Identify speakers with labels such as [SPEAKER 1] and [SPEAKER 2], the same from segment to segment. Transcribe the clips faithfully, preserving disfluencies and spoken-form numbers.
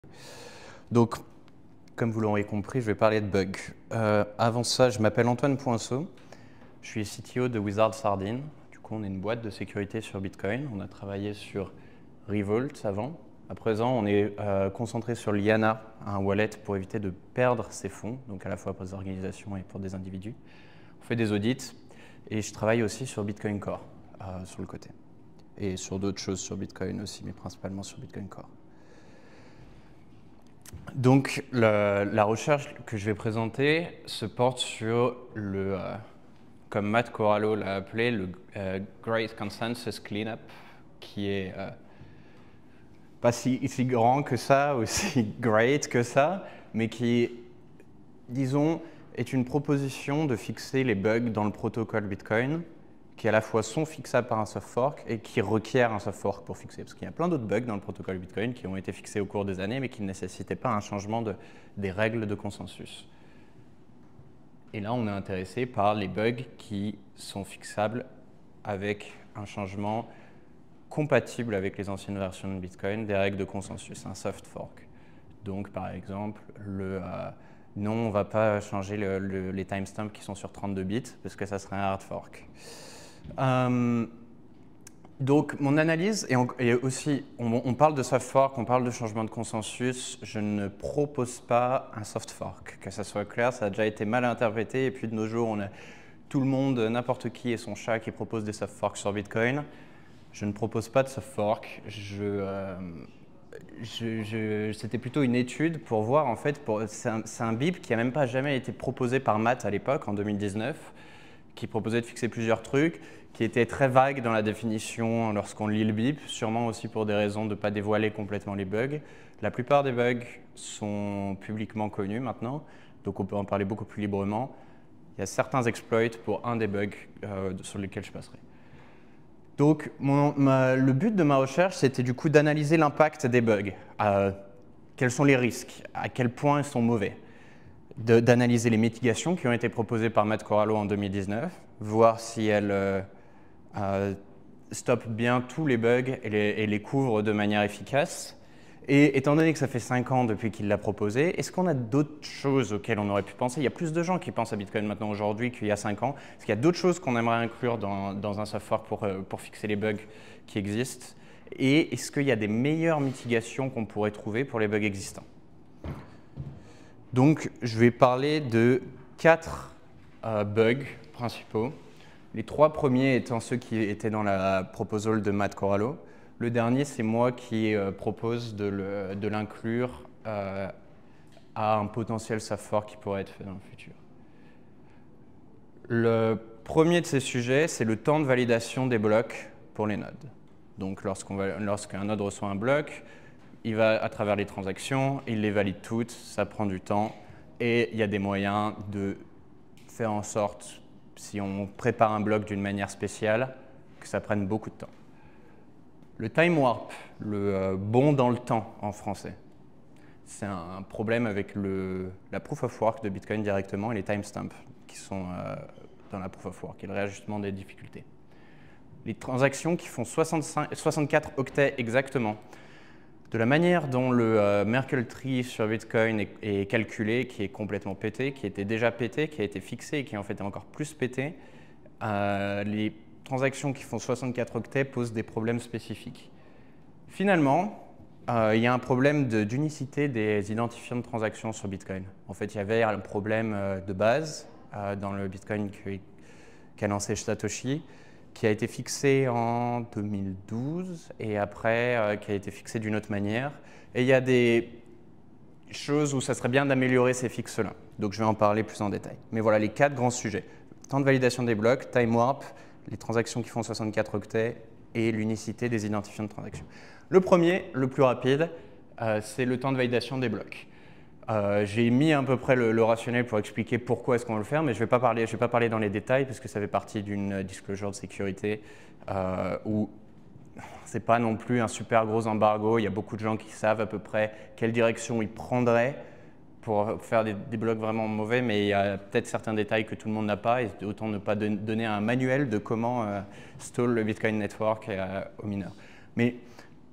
[SPEAKER 1] Donc, comme vous l'aurez compris, je vais parler de bugs. Euh, avant ça, je m'appelle Antoine Poinceau. Je suis C T O de Wizard Sardine. Du coup, on est une boîte de sécurité sur Bitcoin. On a travaillé sur Revolt avant. À présent, on est euh, concentré sur Liana, un wallet pour éviter de perdre ses fonds, donc à la fois pour des organisations et pour des individus. On fait des audits et je travaille aussi sur Bitcoin Core, euh, sur le côté. Et sur d'autres choses sur Bitcoin aussi, mais principalement sur Bitcoin Core. Donc, le, la recherche que je vais présenter se porte sur le, euh, comme Matt Corallo l'a appelé, le euh, Great Consensus Cleanup, qui est euh, pas si, si grand que ça, aussi great que ça, mais qui, disons, est une proposition de fixer les bugs dans le protocole Bitcoin, qui à la fois sont fixables par un soft fork et qui requièrent un soft fork pour fixer. Parce qu'il y a plein d'autres bugs dans le protocole Bitcoin qui ont été fixés au cours des années, mais qui ne nécessitaient pas un changement de, des règles de consensus. Et là, on est intéressé par les bugs qui sont fixables avec un changement compatible avec les anciennes versions de Bitcoin des règles de consensus, un soft fork. Donc, par exemple, le, euh, non, on ne va pas changer le, le, les timestamps qui sont sur trente-deux bits, parce que ça serait un hard fork. Euh, donc, mon analyse, et, on, et aussi, on, on parle de soft fork, on parle de changement de consensus, je ne propose pas un soft fork. Que ça soit clair, ça a déjà été mal interprété, et puis de nos jours, on a tout le monde, n'importe qui et son chat qui propose des soft forks sur Bitcoin. Je ne propose pas de soft fork. Je, euh, je, je, c'était plutôt une étude pour voir, en fait, c'est un, un B I P qui n'a même pas jamais été proposé par Matt à l'époque, en deux mille dix-neuf, qui proposait de fixer plusieurs trucs, qui était très vague dans la définition lorsqu'on lit le B I P, sûrement aussi pour des raisons de ne pas dévoiler complètement les bugs. La plupart des bugs sont publiquement connus maintenant, donc on peut en parler beaucoup plus librement. Il y a certains exploits pour un des bugs euh, sur lesquels je passerai. Donc, mon, ma, le but de ma recherche, c'était du coup d'analyser l'impact des bugs. Euh, quels sont les risques? À quel point ils sont mauvais? D'analyser les mitigations qui ont été proposées par Matt Corallo en deux mille dix-neuf, voir si elles euh, euh, stoppent bien tous les bugs et les, et les couvrent de manière efficace. Et étant donné que ça fait cinq ans depuis qu'il l'a proposé, est-ce qu'on a d'autres choses auxquelles on aurait pu penser? Il y a plus de gens qui pensent à Bitcoin maintenant aujourd'hui qu'il y a cinq ans. Est-ce qu'il y a d'autres choses qu'on aimerait inclure dans, dans un soft fork pour, euh, pour fixer les bugs qui existent? Et est-ce qu'il y a des meilleures mitigations qu'on pourrait trouver pour les bugs existants? Donc, je vais parler de quatre euh, bugs principaux. Les trois premiers étant ceux qui étaient dans la proposal de Matt Corallo. Le dernier, c'est moi qui euh, propose de l'inclure euh, à un potentiel soft fork qui pourrait être fait dans le futur. Le premier de ces sujets, c'est le temps de validation des blocs pour les nodes. Donc, lorsqu'un lorsqu'un node reçoit un bloc, il va à travers les transactions, il les valide toutes, ça prend du temps, et il y a des moyens de faire en sorte, si on prépare un bloc d'une manière spéciale, que ça prenne beaucoup de temps. Le time warp, le euh, bond dans le temps en français, c'est un problème avec le, la proof of work de Bitcoin directement et les timestamps qui sont euh, dans la proof of work et le réajustement des difficultés. Les transactions qui font soixante-cinq, soixante-quatre octets exactement, de la manière dont le euh, Merkle tree sur Bitcoin est, est calculé, qui est complètement pété, qui était déjà pété, qui a été fixé et qui en fait est encore plus pété, euh, les transactions qui font soixante-quatre octets posent des problèmes spécifiques. Finalement, euh, il y a un problème d'unicité de, des identifiants de transactions sur Bitcoin. En fait, il y avait un problème euh, de base euh, dans le Bitcoin qu'a lancé Satoshi, qui a été fixé en deux mille douze et après euh, qui a été fixé d'une autre manière. Et il y a des choses où ça serait bien d'améliorer ces fixes-là. Donc je vais en parler plus en détail. Mais voilà les quatre grands sujets. Temps de validation des blocs, time warp, les transactions qui font soixante-quatre octets et l'unicité des identifiants de transactions. Le premier, le plus rapide, euh, c'est le temps de validation des blocs. Euh, J'ai mis à peu près le, le rationnel pour expliquer pourquoi est-ce qu'on veut le faire, mais je ne vais pas parler, je vais pas parler dans les détails parce que ça fait partie d'une disclosure de sécurité euh, où ce n'est pas non plus un super gros embargo. Il y a beaucoup de gens qui savent à peu près quelle direction ils prendraient pour faire des, des blocs vraiment mauvais, mais il y a peut-être certains détails que tout le monde n'a pas, et autant ne pas don donner un manuel de comment euh, stall le Bitcoin Network euh, aux mineurs. Mais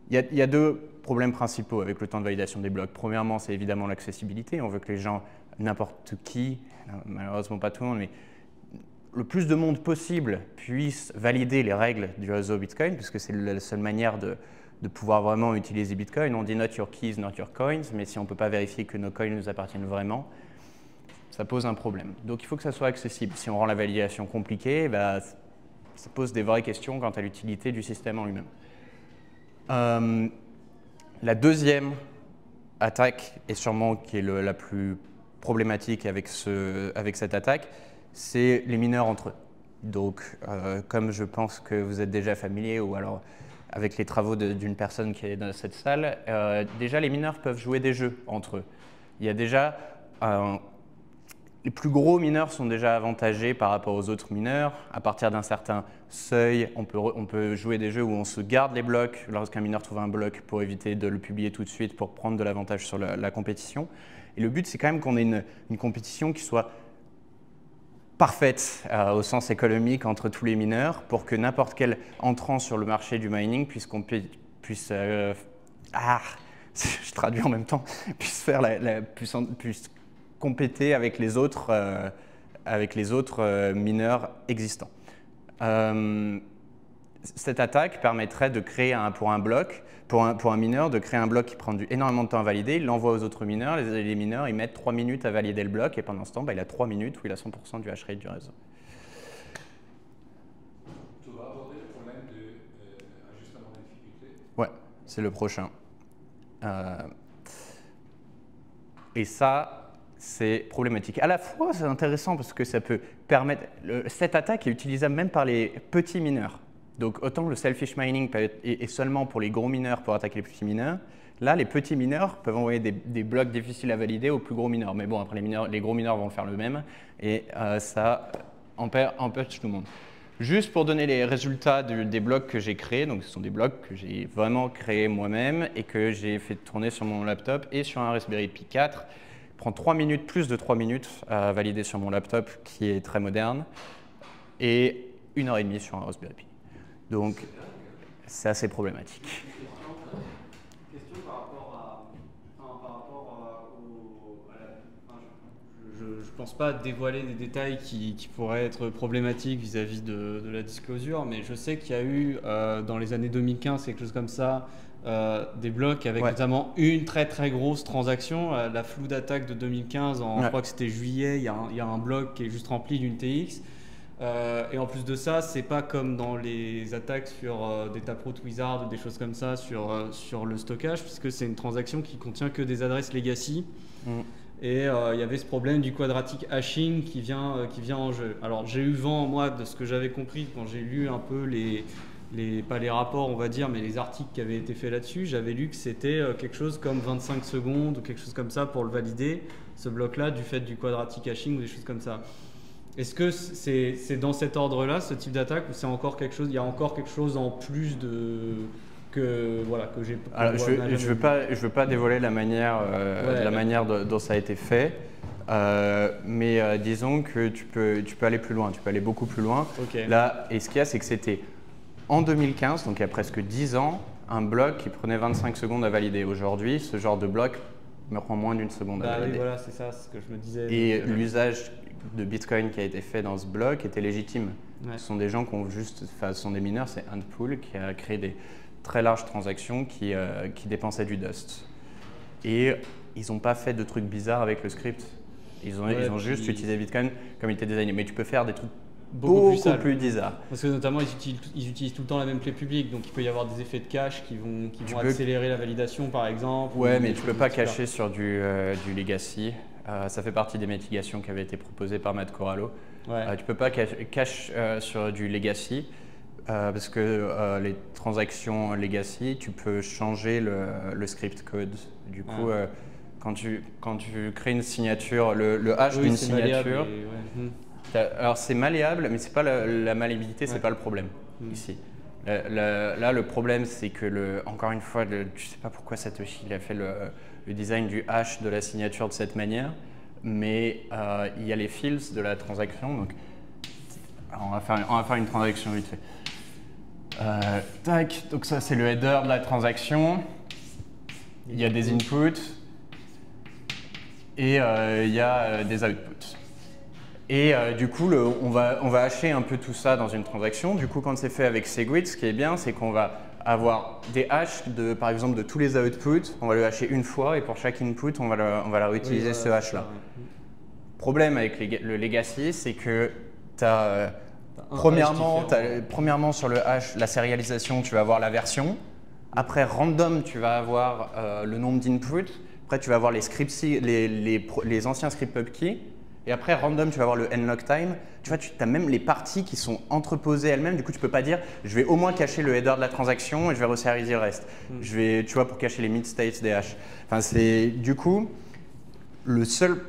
[SPEAKER 1] il y a, il y a deux problèmes principaux avec le temps de validation des blocs. Premièrement, c'est évidemment l'accessibilité. On veut que les gens, n'importe qui, malheureusement pas tout le monde, mais le plus de monde possible puisse valider les règles du réseau Bitcoin, puisque c'est la seule manière de, de pouvoir vraiment utiliser Bitcoin. On dit not your keys, not your coins, mais si on ne peut pas vérifier que nos coins nous appartiennent vraiment, ça pose un problème. Donc il faut que ça soit accessible. Si on rend la validation compliquée, bah, ça pose des vraies questions quant à l'utilité du système en lui-même. Euh, la deuxième attaque, et sûrement qui est le, la plus problématique avec, ce, avec cette attaque, c'est les mineurs entre eux. Donc, euh, comme je pense que vous êtes déjà familier, ou alors avec les travaux d'une personne qui est dans cette salle, euh, déjà les mineurs peuvent jouer des jeux entre eux. Il y a déjà euh, les plus gros mineurs sont déjà avantagés par rapport aux autres mineurs. À partir d'un certain seuil, on peut, on peut jouer des jeux où on se garde les blocs lorsqu'un mineur trouve un bloc pour éviter de le publier tout de suite pour prendre de l'avantage sur la, la compétition. Et le but, c'est quand même qu'on ait une, une compétition qui soit parfaite euh, au sens économique entre tous les mineurs pour que n'importe quel entrant sur le marché du mining puisse, puisse euh, ah, je traduis en même temps, puisse faire la, la puisse, puisse compéter avec les autres, euh, avec les autres euh, mineurs existants. Euh, cette attaque permettrait de créer un, pour un bloc, pour un, pour un mineur, de créer un bloc qui prend du, énormément de temps à valider. Il l'envoie aux autres mineurs. Les, les mineurs, ils mettent trois minutes à valider le bloc et pendant ce temps, bah, il a trois minutes où il a cent pour cent du hash rate du réseau.
[SPEAKER 2] Tu vas aborder le problème d'ajustement de, euh, de difficulté.
[SPEAKER 1] Ouais, c'est le prochain. Euh, et ça, c'est problématique. À la fois, c'est intéressant parce que ça peut permettre… Le, cette attaque est utilisable même par les petits mineurs. Donc, autant le selfish mining peut être, est, est seulement pour les gros mineurs pour attaquer les petits mineurs, là, les petits mineurs peuvent envoyer des, des blocs difficiles à valider aux plus gros mineurs. Mais bon, après, les, mineurs, les gros mineurs vont faire le même et euh, ça empêche tout le monde. Juste pour donner les résultats de, des blocs que j'ai créés, donc ce sont des blocs que j'ai vraiment créés moi-même et que j'ai fait tourner sur mon laptop et sur un Raspberry Pi quatre. Il prend trois minutes, plus de trois minutes à valider sur mon laptop qui est très moderne et une heure et demie sur un Raspberry Pi. Donc, c'est assez problématique.
[SPEAKER 3] Question par rapport à, enfin, par rapport à, au, à la, enfin, je ne pense pas dévoiler des détails qui, qui pourraient être problématiques vis-à-vis de, de la disclosure, mais je sais qu'il y a eu euh, dans les années deux mille quinze, quelque chose comme ça, euh, des blocs avec ouais. notamment une très très grosse transaction, euh, la flood attaque de deux mille quinze, en, ouais. je crois que c'était juillet, il y, a un, il y a un bloc qui est juste rempli d'une T X. Euh, et en plus de ça, c'est pas comme dans les attaques sur euh, des Taproot Wizard ou des choses comme ça sur, euh, sur le stockage, puisque c'est une transaction qui contient que des adresses legacy. Mm. Et il euh, y avait ce problème du quadratic hashing qui vient, euh, qui vient en jeu. Alors j'ai eu vent, moi, de ce que j'avais compris quand j'ai lu un peu les, les, pas les rapports, on va dire, mais les articles qui avaient été faits là-dessus. J'avais lu que c'était euh, quelque chose comme vingt-cinq secondes ou quelque chose comme ça pour le valider, ce bloc-là, du fait du quadratic hashing ou des choses comme ça. Est-ce que c'est c'est dans cet ordre-là, ce type d'attaque, ou c'est encore quelque chose, il y a encore quelque chose en plus de que voilà que j'ai.
[SPEAKER 1] Alors, je ne veux pas, je veux pas dévoiler la manière, euh, ouais, la manière de, dont ça a été fait, euh, mais euh, disons que tu peux, tu peux aller plus loin, tu peux aller beaucoup plus loin.
[SPEAKER 3] Okay.
[SPEAKER 1] Là, et ce qu'il y a, c'est que c'était en deux mille quinze, donc il y a presque dix ans, un bloc qui prenait vingt-cinq secondes à valider. Aujourd'hui, ce genre de bloc me prend moins d'une seconde
[SPEAKER 3] bah,
[SPEAKER 1] à valider.
[SPEAKER 3] Oui, voilà, c'est ça, ce que je me disais.
[SPEAKER 1] Et l'usage de Bitcoin qui a été fait dans ce bloc était légitime. Ouais. Ce sont des gens qui ont juste, enfin, ce sont des mineurs, c'est Antpool qui a créé des très larges transactions qui, euh, qui dépensaient du dust. Et ils n'ont pas fait de trucs bizarres avec le script. Ils ont, ouais, ils ont juste puis... utilisé Bitcoin comme il était designé. Mais tu peux faire des trucs beaucoup, beaucoup plus, plus bizarres.
[SPEAKER 3] Parce que notamment, ils utilisent, ils utilisent tout le temps la même clé publique. Donc il peut y avoir des effets de cache qui vont, qui vont accélérer peux... la validation, par exemple.
[SPEAKER 1] Ouais, mais tu ne peux pas cacher sur du, euh, du legacy. Euh, ça fait partie des mitigations qui avaient été proposées par Matt Corallo. Ouais. Euh, tu ne peux pas cacher cache, euh, sur du legacy euh, parce que euh, les transactions legacy, tu peux changer le, le script code. Du coup, ouais. euh, quand, tu, quand tu crées une signature, le, le hash oui, d'une signature, et, ouais. alors c'est malléable, mais c'est pas la, la malléabilité, ouais. c'est pas le problème mmh. ici. La, la, là, le problème, c'est que, le, encore une fois, le, je ne sais pas pourquoi Satoshi il a fait le, le design du hash de la signature de cette manière, mais euh, il y a les fields de la transaction. Donc, on va faire, on va faire une transaction vite fait. Euh, tac, donc ça c'est le header de la transaction. Il y a des inputs et euh, il y a euh, des outputs. Et euh, du coup, le, on, va, on va hacher un peu tout ça dans une transaction. Du coup, quand c'est fait avec Segwit, ce qui est bien, c'est qu'on va avoir des hashes, de, par exemple, de tous les outputs. On va le hacher une fois et pour chaque input, on va, le, on va la réutiliser, oui, ce hash-là. Ouais. Problème avec les, le legacy, c'est que tu as, euh, premièrement, as, premièrement, sur le hash, la sérialisation, tu vas avoir la version. Après, random, tu vas avoir euh, le nombre d'inputs. Après, tu vas avoir les, scripts, les, les, les anciens script pubkey. Et après, random, tu vas avoir le nlock time. Tu vois, tu as même les parties qui sont entreposées elles-mêmes. Du coup, tu ne peux pas dire, je vais au moins cacher le header de la transaction et je vais resérialiser le reste. Mm. Je vais, tu vois, pour cacher les mid states des hashes. Enfin, c'est du coup, le seul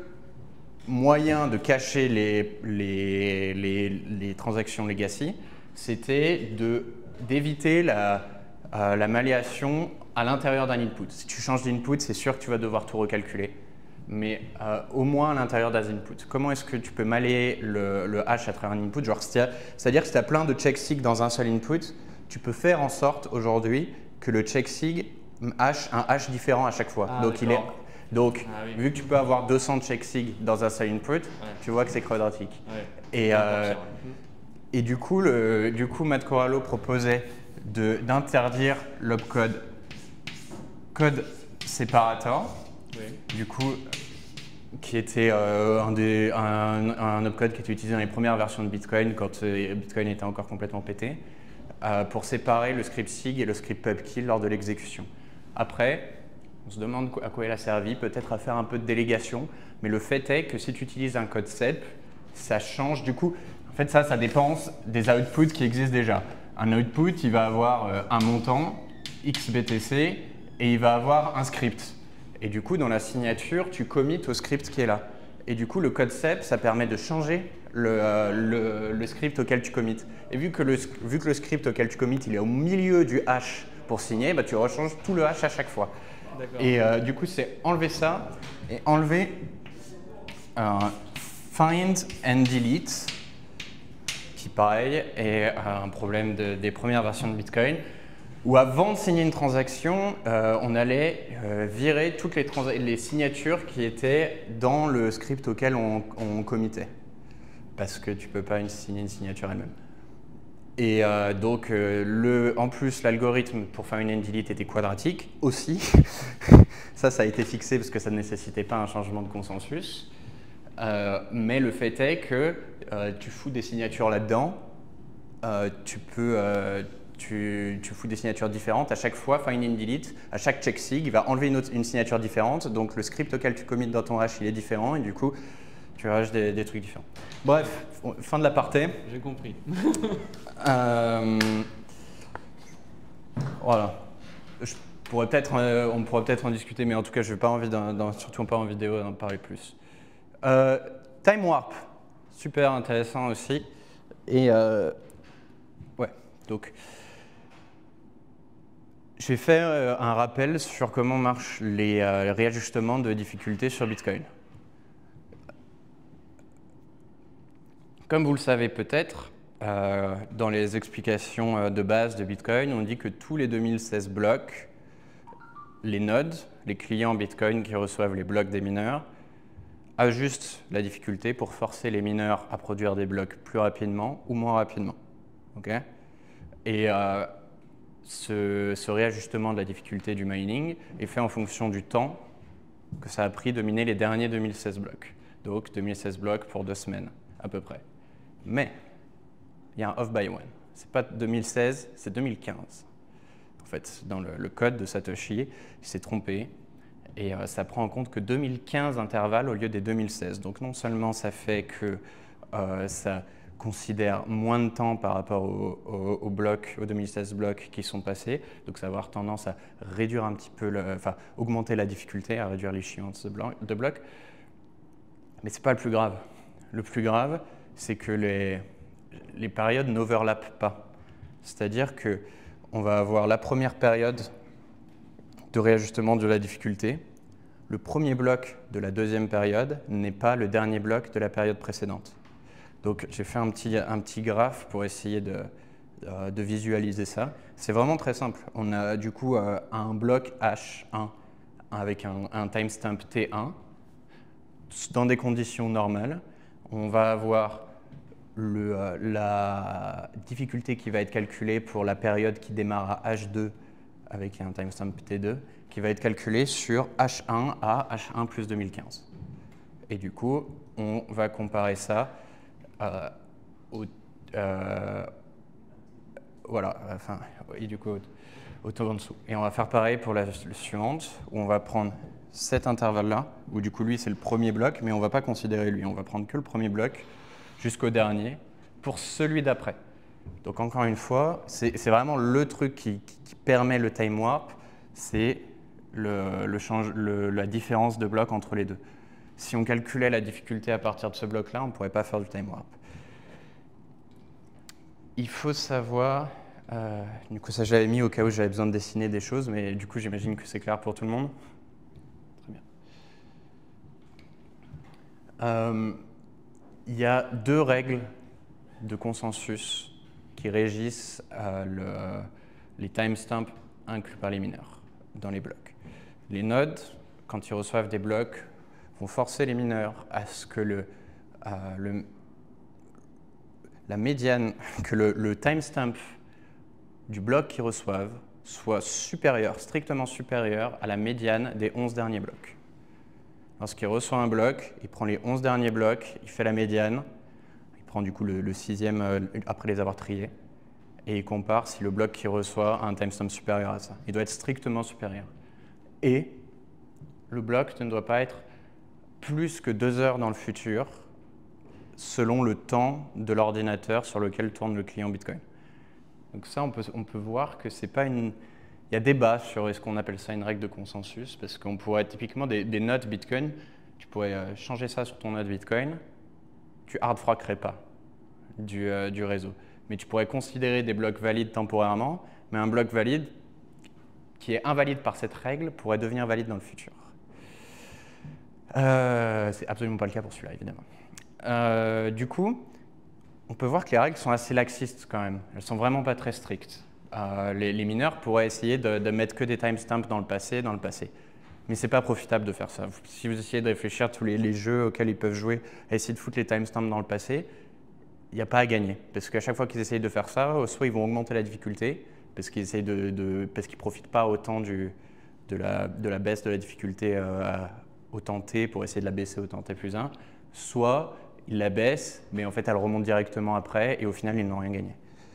[SPEAKER 1] moyen de cacher les, les, les, les transactions legacy, c'était d'éviter la, euh, la malléation à l'intérieur d'un input. Si tu changes d'input, c'est sûr que tu vas devoir tout recalculer. Mais euh, au moins à l'intérieur d'un input. Comment est-ce que tu peux malayer le, le hash à travers un input? Genre, c'est-à-dire que si tu as plein de check-sig dans un seul input, tu peux faire en sorte aujourd'hui que le check-sig hash un hash différent à chaque fois. Ah, donc, il est, donc ah, oui. vu que tu peux avoir deux cents check-sig dans un seul input, ouais. tu vois que c'est quadratique. Ouais. Et, euh, et du coup, le, du coup, Matt Corallo proposait d'interdire l'opcode code separator. Oui. Du coup, qui était euh, un, des, un, un opcode qui était utilisé dans les premières versions de Bitcoin quand euh, Bitcoin était encore complètement pété, euh, pour séparer le script sig et le script pubkey lors de l'exécution. Après, on se demande à quoi il a servi, peut-être à faire un peu de délégation, mais le fait est que si tu utilises un code S E P, ça change du coup. En fait, ça, ça dépend des outputs qui existent déjà. Un output, il va avoir euh, un montant, X B T C, et il va avoir un script. Et du coup, dans la signature, tu commits au script qui est là. Et du coup, le code S E P, ça permet de changer le, euh, le, le script auquel tu commits. Et vu que, le, vu que le script auquel tu commits, il est au milieu du hash pour signer, bah, tu rechanges tout le hash à chaque fois. Et euh, du coup, c'est enlever ça et enlever euh, find and delete, qui pareil est un problème de, des premières versions de Bitcoin, où avant de signer une transaction, euh, on allait euh, virer toutes les, les signatures qui étaient dans le script auquel on, on committait. Parce que tu ne peux pas une, signer une signature elle-même. Et euh, donc, euh, le, en plus, l'algorithme pour faire une end-delete était quadratique aussi. ça, ça a été fixé parce que ça ne nécessitait pas un changement de consensus. Euh, mais le fait est que euh, tu fous des signatures là-dedans, euh, tu peux... Euh, Tu, tu fous des signatures différentes. À chaque fois, find and delete, à chaque check sig, il va enlever une, autre, une signature différente. Donc, le script auquel tu commits dans ton hash, il est différent. Et du coup, tu rajoutes des, des trucs différents. Bref, fin de l'aparté.
[SPEAKER 3] J'ai compris.
[SPEAKER 1] euh, voilà. Je pourrais peut-être, euh, on pourrait peut-être en discuter, mais en tout cas, je n'ai pas envie, d'un, d'un, surtout pas en vidéo, d'en parler plus. Euh, time warp, super intéressant aussi. Et euh, ouais, donc... Je vais faire euh, un rappel sur comment marchent les, euh, les réajustements de difficulté sur Bitcoin. Comme vous le savez peut-être, euh, dans les explications de base de Bitcoin, on dit que tous les deux mille seize blocs, les nodes, les clients Bitcoin qui reçoivent les blocs des mineurs, ajustent la difficulté pour forcer les mineurs à produire des blocs plus rapidement ou moins rapidement. Okay ? Et euh, Ce, ce réajustement de la difficulté du mining est fait en fonction du temps que ça a pris de miner les derniers deux mille seize blocs. Donc deux mille seize blocs pour deux semaines à peu près. Mais il y a un off by one. Ce n'est pas deux mille seize, c'est deux mille quinze. En fait, dans le, le code de Satoshi, il s'est trompé et euh, ça prend en compte que deux mille quinze intervalles au lieu des deux mille seize. Donc non seulement ça fait que euh, ça considère moins de temps par rapport aux, aux, aux blocs, aux deux mille seize blocs qui sont passés, donc ça va avoir tendance à réduire un petit peu, le, enfin augmenter la difficulté, à réduire l'échéance de, blanc, de blocs. Mais c'est pas le plus grave. Le plus grave, c'est que les, les périodes n'overlappent pas. C'est-à-dire que on va avoir la première période de réajustement de la difficulté. Le premier bloc de la deuxième période n'est pas le dernier bloc de la période précédente. Donc j'ai fait un petit, un petit graphe pour essayer de, euh, de visualiser ça. C'est vraiment très simple. On a du coup euh, un bloc H un avec un, un timestamp T un dans des conditions normales. On va avoir le, euh, la difficulté qui va être calculée pour la période qui démarre à H deux avec un timestamp T deux qui va être calculée sur H un à H un plus deux mille quinze. Et du coup, on va comparer ça euh, au, euh, voilà, enfin, et du coup, au taux en dessous. Et on va faire pareil pour la, la suivante, où on va prendre cet intervalle-là, où du coup, lui, c'est le premier bloc, mais on ne va pas considérer lui. On va prendre que le premier bloc jusqu'au dernier pour celui d'après. Donc, encore une fois, c'est vraiment le truc qui, qui, qui permet le time warp, c'est le, le change, le, la différence de blocs entre les deux. Si on calculait la difficulté à partir de ce bloc-là, on ne pourrait pas faire du time warp. Il faut savoir, euh, du coup ça j'avais mis au cas où j'avais besoin de dessiner des choses, mais du coup j'imagine que c'est clair pour tout le monde. Très bien. Euh, il y a deux règles de consensus qui régissent euh, le, les timestamps inclus par les mineurs dans les blocs. Les nodes, quand ils reçoivent des blocs, vont forcer les mineurs à ce que le, euh, le la médiane, que le, le timestamp du bloc qu'ils reçoivent soit supérieur, strictement supérieur à la médiane des onze derniers blocs. Lorsqu'il reçoit un bloc, il prend les onze derniers blocs, il fait la médiane, il prend du coup le, le sixième euh, après les avoir triés, et il compare si le bloc qu'il reçoit a un timestamp supérieur à ça. Il doit être strictement supérieur. Et le bloc ne doit pas être plus que deux heures dans le futur, selon le temps de l'ordinateur sur lequel tourne le client Bitcoin. Donc ça, on peut, on peut voir que c'est pas une... Il y a débat sur est-ce qu'on appelle ça une règle de consensus, parce qu'on pourrait typiquement des, des nodes Bitcoin, tu pourrais changer ça sur ton node Bitcoin, tu hard-forkerais pas du, euh, du réseau. Mais tu pourrais considérer des blocs valides temporairement, mais un bloc valide qui est invalide par cette règle pourrait devenir valide dans le futur. Euh, c'est absolument pas le cas pour celui-là, évidemment. Euh, du coup, on peut voir que les règles sont assez laxistes quand même. Elles sont vraiment pas très strictes. Euh, les, les mineurs pourraient essayer de, de mettre que des timestamps dans le passé, dans le passé. Mais c'est pas profitable de faire ça. Si vous essayez de réfléchir à tous les, les jeux auxquels ils peuvent jouer, à essayer de foutre les timestamps dans le passé, il n'y a pas à gagner. Parce qu'à chaque fois qu'ils essayent de faire ça, soit ils vont augmenter la difficulté, parce qu'ils essayent de, de parce qu'ils profitent pas autant du, de, la, de la baisse de la difficulté euh, autant t pour essayer de la baisser autant t plus un, soit ils la baissent, mais en fait, elle remonte directement après, et au final, ils n'ont rien gagné.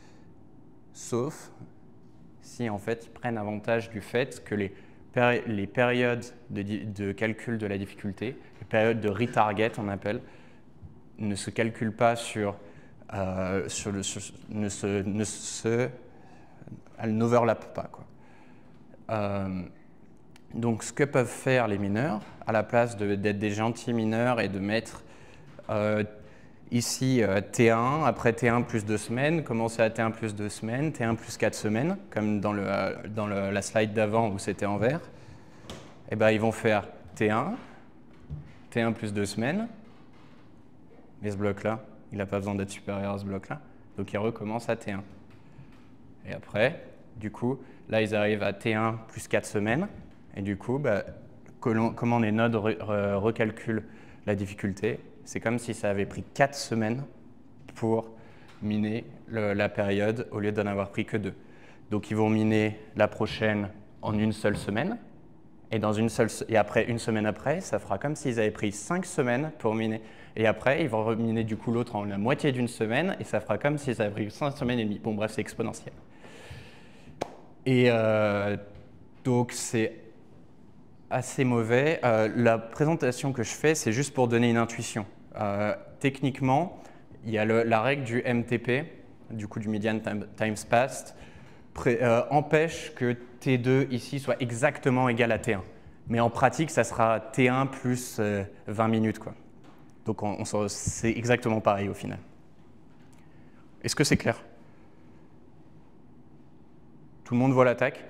[SPEAKER 1] Sauf si, en fait, ils prennent avantage du fait que les, péri les périodes de, de calcul de la difficulté, les périodes de retarget, on appelle, ne se calculent pas sur, euh, sur le... Sur, ne se... Ne se elles n'overlappent pas, quoi. Euh, donc, ce que peuvent faire les mineurs, à la place d'être de, des gentils mineurs et de mettre Euh, ici, euh, T un, après T un plus deux semaines, commencer à T un plus deux semaines, T un plus quatre semaines, comme dans, le, euh, dans le, la slide d'avant où c'était en vert. Et ben, ils vont faire T un, T un plus deux semaines, mais ce bloc-là, il n'a pas besoin d'être supérieur à ce bloc-là, donc ils recommencent à T un. Et après, du coup, là, ils arrivent à T un plus quatre semaines, et du coup, bah, comment les nodes re, re, recalculent la difficulté? C'est comme si ça avait pris quatre semaines pour miner le, la période au lieu d'en avoir pris que deux. Donc ils vont miner la prochaine en une seule semaine, et, dans une seule, et après, une semaine après, ça fera comme s'ils avaient pris cinq semaines pour miner. Et après, ils vont reminer du coup l'autre en la moitié d'une semaine, et ça fera comme s'ils avaient pris cinq semaines et demie. Bon bref, c'est exponentiel. Et euh, donc c'est assez mauvais. Euh, la présentation que je fais, c'est juste pour donner une intuition. Euh, techniquement, il y a le, la règle du M T P, du coup du median time, times passed, pré, euh, empêche que T deux ici soit exactement égal à T un. Mais en pratique, ça sera T un plus euh, vingt minutes, quoi. Donc on, on, c'est exactement pareil au final. Est-ce que c'est clair? Tout le monde voit l'attaque?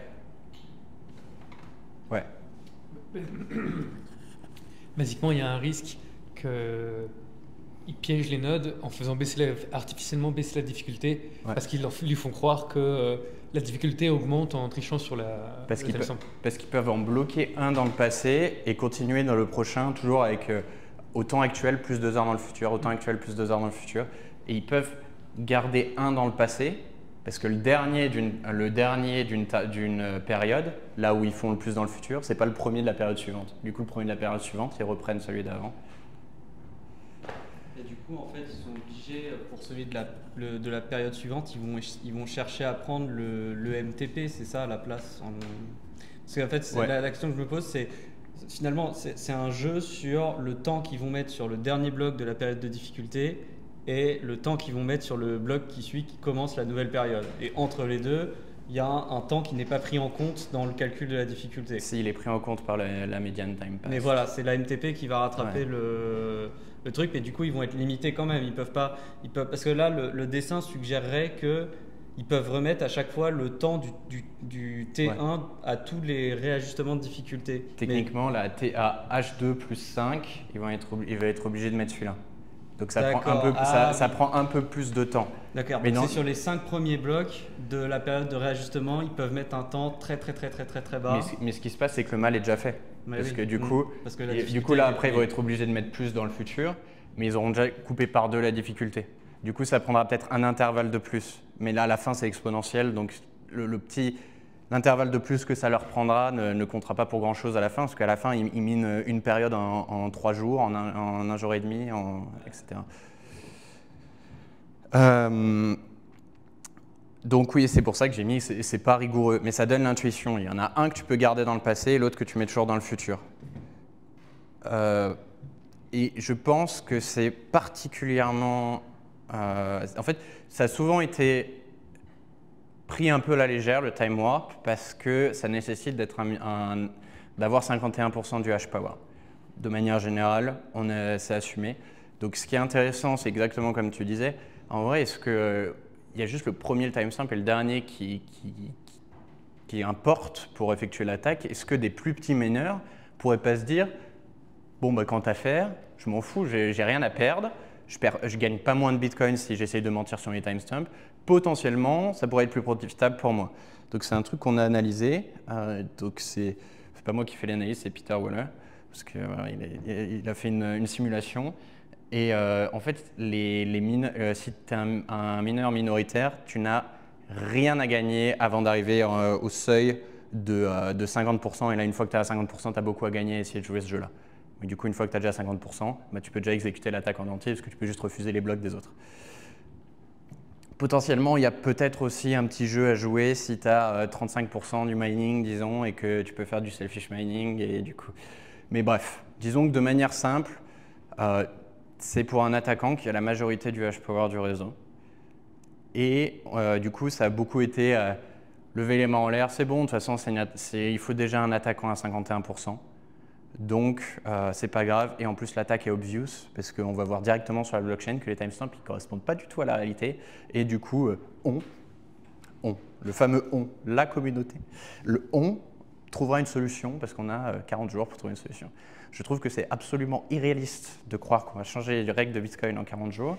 [SPEAKER 1] Ouais.
[SPEAKER 4] Basiquement, il y a un risque que ils piègent les nodes en faisant baisser la, artificiellement baisser la difficulté ouais. parce qu'ils leur, lui font croire que euh, la difficulté augmente en trichant sur la
[SPEAKER 1] parce qu'ils peuvent, parce qu'ils peuvent en bloquer un dans le passé et continuer dans le prochain, toujours avec euh, au temps actuel plus deux heures dans le futur, au temps actuel plus deux heures dans le futur. Et ils peuvent garder un dans le passé, parce que le dernier d'une le dernier d'une d'une période, là où ils font le plus dans le futur, c'est pas le premier de la période suivante. Du coup, le premier de la période suivante, ils reprennent celui d'avant.
[SPEAKER 3] Et du coup, en fait, ils sont obligés, pour celui de la, le, de la période suivante, ils vont, ils vont chercher à prendre le, le M T P, c'est ça, à la place en... Parce qu'en fait, ouais. la, la question que je me pose, c'est finalement, c'est un jeu sur le temps qu'ils vont mettre sur le dernier bloc de la période de difficulté et le temps qu'ils vont mettre sur le bloc qui suit, qui commence la nouvelle période. Et entre les deux, il y a un, un temps qui n'est pas pris en compte dans le calcul de la difficulté.
[SPEAKER 1] Si, il est pris en compte par la, la median time pass.
[SPEAKER 3] Mais voilà, c'est la M T P qui va rattraper ouais. le, le truc, mais du coup, ils vont être limités quand même. Ils peuvent pas, ils peuvent, parce que là, le, le dessin suggérerait que ils peuvent remettre à chaque fois le temps du, du, du T un ouais. à tous les réajustements de difficulté.
[SPEAKER 1] Techniquement, mais... la T A H deux plus cinq, ils vont être, ils vont être obligés de mettre celui-là. Donc ça prend, un peu, ah, ça, oui. ça prend un peu plus de temps.
[SPEAKER 3] D'accord, mais c'est sur les cinq premiers blocs de la période de réajustement, ils peuvent mettre un temps très très très très très très bas.
[SPEAKER 1] Mais, mais ce qui se passe, c'est que le mal est déjà fait.
[SPEAKER 3] Mais
[SPEAKER 1] parce
[SPEAKER 3] oui.
[SPEAKER 1] que du coup,
[SPEAKER 3] parce que
[SPEAKER 1] et, du coup là après, ils vont être obligés de mettre plus dans le futur, mais ils auront déjà coupé par deux la difficulté. Du coup, ça prendra peut-être un intervalle de plus. Mais là, à la fin, c'est exponentiel. Donc, le, le petit l'intervalle de plus que ça leur prendra ne, ne comptera pas pour grand-chose à la fin. Parce qu'à la fin, ils, ils minent une période en, en trois jours, en un, en un jour et demi, en, et cetera. Euh, donc oui, c'est pour ça que j'ai mis, c'est pas rigoureux. Mais ça donne l'intuition. Il y en a un que tu peux garder dans le passé et l'autre que tu mets toujours dans le futur. Euh, et je pense que c'est particulièrement... Euh, en fait, ça a souvent été pris un peu à la légère, le time warp, parce que ça nécessite d'être un, un, d'avoir cinquante et un pour cent du hash power. De manière générale, on c'est assumé. Donc, ce qui est intéressant, c'est exactement comme tu disais. En vrai, est-ce que euh, il y a juste le premier, le timestamp, et le dernier qui, qui, qui, qui importe pour effectuer l'attaque? Est-ce que des plus petits mineurs pourraient pas se dire, bon, bah, quant à faire, je m'en fous, j'ai rien à perdre. Je ne gagne pas moins de bitcoin si j'essaye de mentir sur mes timestamps. Potentiellement, ça pourrait être plus profitable pour moi. Donc, c'est un truc qu'on a analysé. Euh, donc, c'est pas moi qui fais l'analyse, c'est Peter Waller, parce qu'il euh, il a fait une, une simulation. Et euh, en fait, les, les mine, euh, si tu es un, un mineur minoritaire, tu n'as rien à gagner avant d'arriver euh, au seuil de, euh, de cinquante pour cent. Et là, une fois que tu es à cinquante pour cent, tu as beaucoup à gagner à essayer de jouer ce jeu-là. Mais du coup, une fois que tu as déjà cinquante pour cent, bah, tu peux déjà exécuter l'attaque en entier parce que tu peux juste refuser les blocs des autres. Potentiellement, il y a peut-être aussi un petit jeu à jouer si tu as trente-cinq pour cent du mining, disons, et que tu peux faire du selfish mining. Et du coup... Mais bref, disons que de manière simple, euh, c'est pour un attaquant qui a la majorité du hash power du réseau. Et euh, du coup, ça a beaucoup été euh, lever les mains en l'air. C'est bon, de toute façon, il faut déjà un attaquant à cinquante et un pour cent. Donc, euh, c'est pas grave. Et en plus, l'attaque est obvious parce qu'on va voir directement sur la blockchain que les timestamps ne correspondent pas du tout à la réalité. Et du coup, euh, on, on, le fameux on, la communauté, le on trouvera une solution parce qu'on a euh, quarante jours pour trouver une solution. Je trouve que c'est absolument irréaliste de croire qu'on va changer les règles de Bitcoin en quarante jours.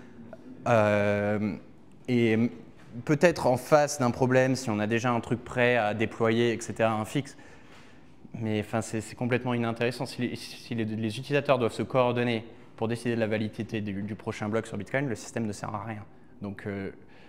[SPEAKER 1] Euh, et peut-être en face d'un problème, si on a déjà un truc prêt à déployer, et cetera, un fixe. Mais enfin, c'est complètement inintéressant. Si, les, si les, les utilisateurs doivent se coordonner pour décider de la validité du, du prochain bloc sur Bitcoin, le système ne sert à rien. Donc, euh,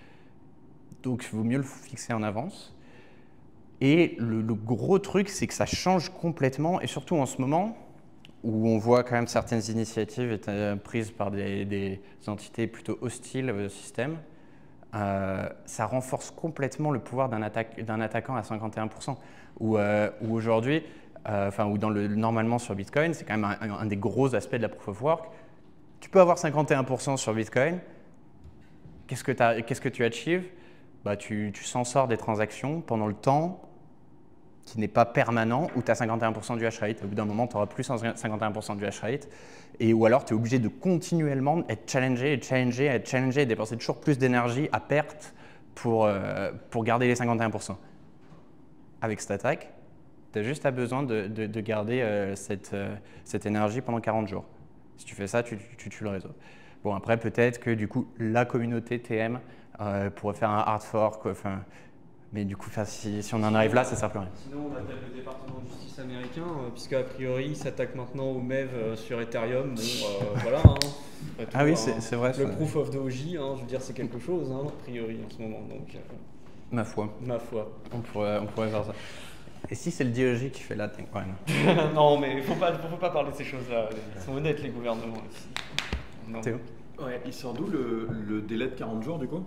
[SPEAKER 1] donc il vaut mieux le fixer en avance. Et le, le gros truc, c'est que ça change complètement, et surtout en ce moment, où on voit quand même certaines initiatives être prises par des, des entités plutôt hostiles au système, euh, ça renforce complètement le pouvoir d'un attaque, d'un attaquant à cinquante et un pour cent. Où, euh, où aujourd'hui, euh, enfin, où dans le, normalement sur Bitcoin, c'est quand même un, un des gros aspects de la proof of work. Tu peux avoir cinquante et un pour cent sur Bitcoin. Qu'est-ce que, qu'est-ce que tu achieves? Bah, tu tu s'en sors des transactions pendant le temps qui n'est pas permanent, où tu as cinquante et un pour cent du hash rate. Au bout d'un moment, tu auras plus cinquante et un pour cent du hash rate. Et, ou alors, tu es obligé de continuellement être challengé, et challengé, et challengé, et dépenser toujours plus d'énergie à perte pour, euh, pour garder les cinquante et un pour cent. Avec cette attaque, tu as juste besoin de, de, de garder euh, cette, euh, cette énergie pendant quarante jours. Si tu fais ça, tu, tu tues le réseau. Bon, après, peut-être que du coup, la communauté T M euh, pourrait faire un hard fork. Enfin, mais du coup, enfin, si, si on en arrive là, ça sert plus à rien.
[SPEAKER 3] Sinon, on a peut-être le département de justice américain, euh, puisqu'à priori, il s'attaque maintenant au M E V euh, sur Ethereum. Bon, euh, voilà. Hein. Après tout,
[SPEAKER 1] Ah oui,
[SPEAKER 3] hein,
[SPEAKER 1] c'est c'est vrai.
[SPEAKER 3] le
[SPEAKER 1] ça.
[SPEAKER 3] proof of the O J, hein, je veux dire, c'est quelque chose, hein, a priori, en ce moment. Donc, euh,
[SPEAKER 1] Ma foi,
[SPEAKER 3] ma foi.
[SPEAKER 1] on pourrait, on pourrait faire ça. Et si c'est le D O J qui fait la ouais, non.
[SPEAKER 3] Non, mais il ne faut pas, faut pas parler de ces choses-là. Ils sont honnêtes, les gouvernements aussi. Non.
[SPEAKER 1] Théo
[SPEAKER 5] Ouais, il sort d'où le, le délai de quarante jours du coup?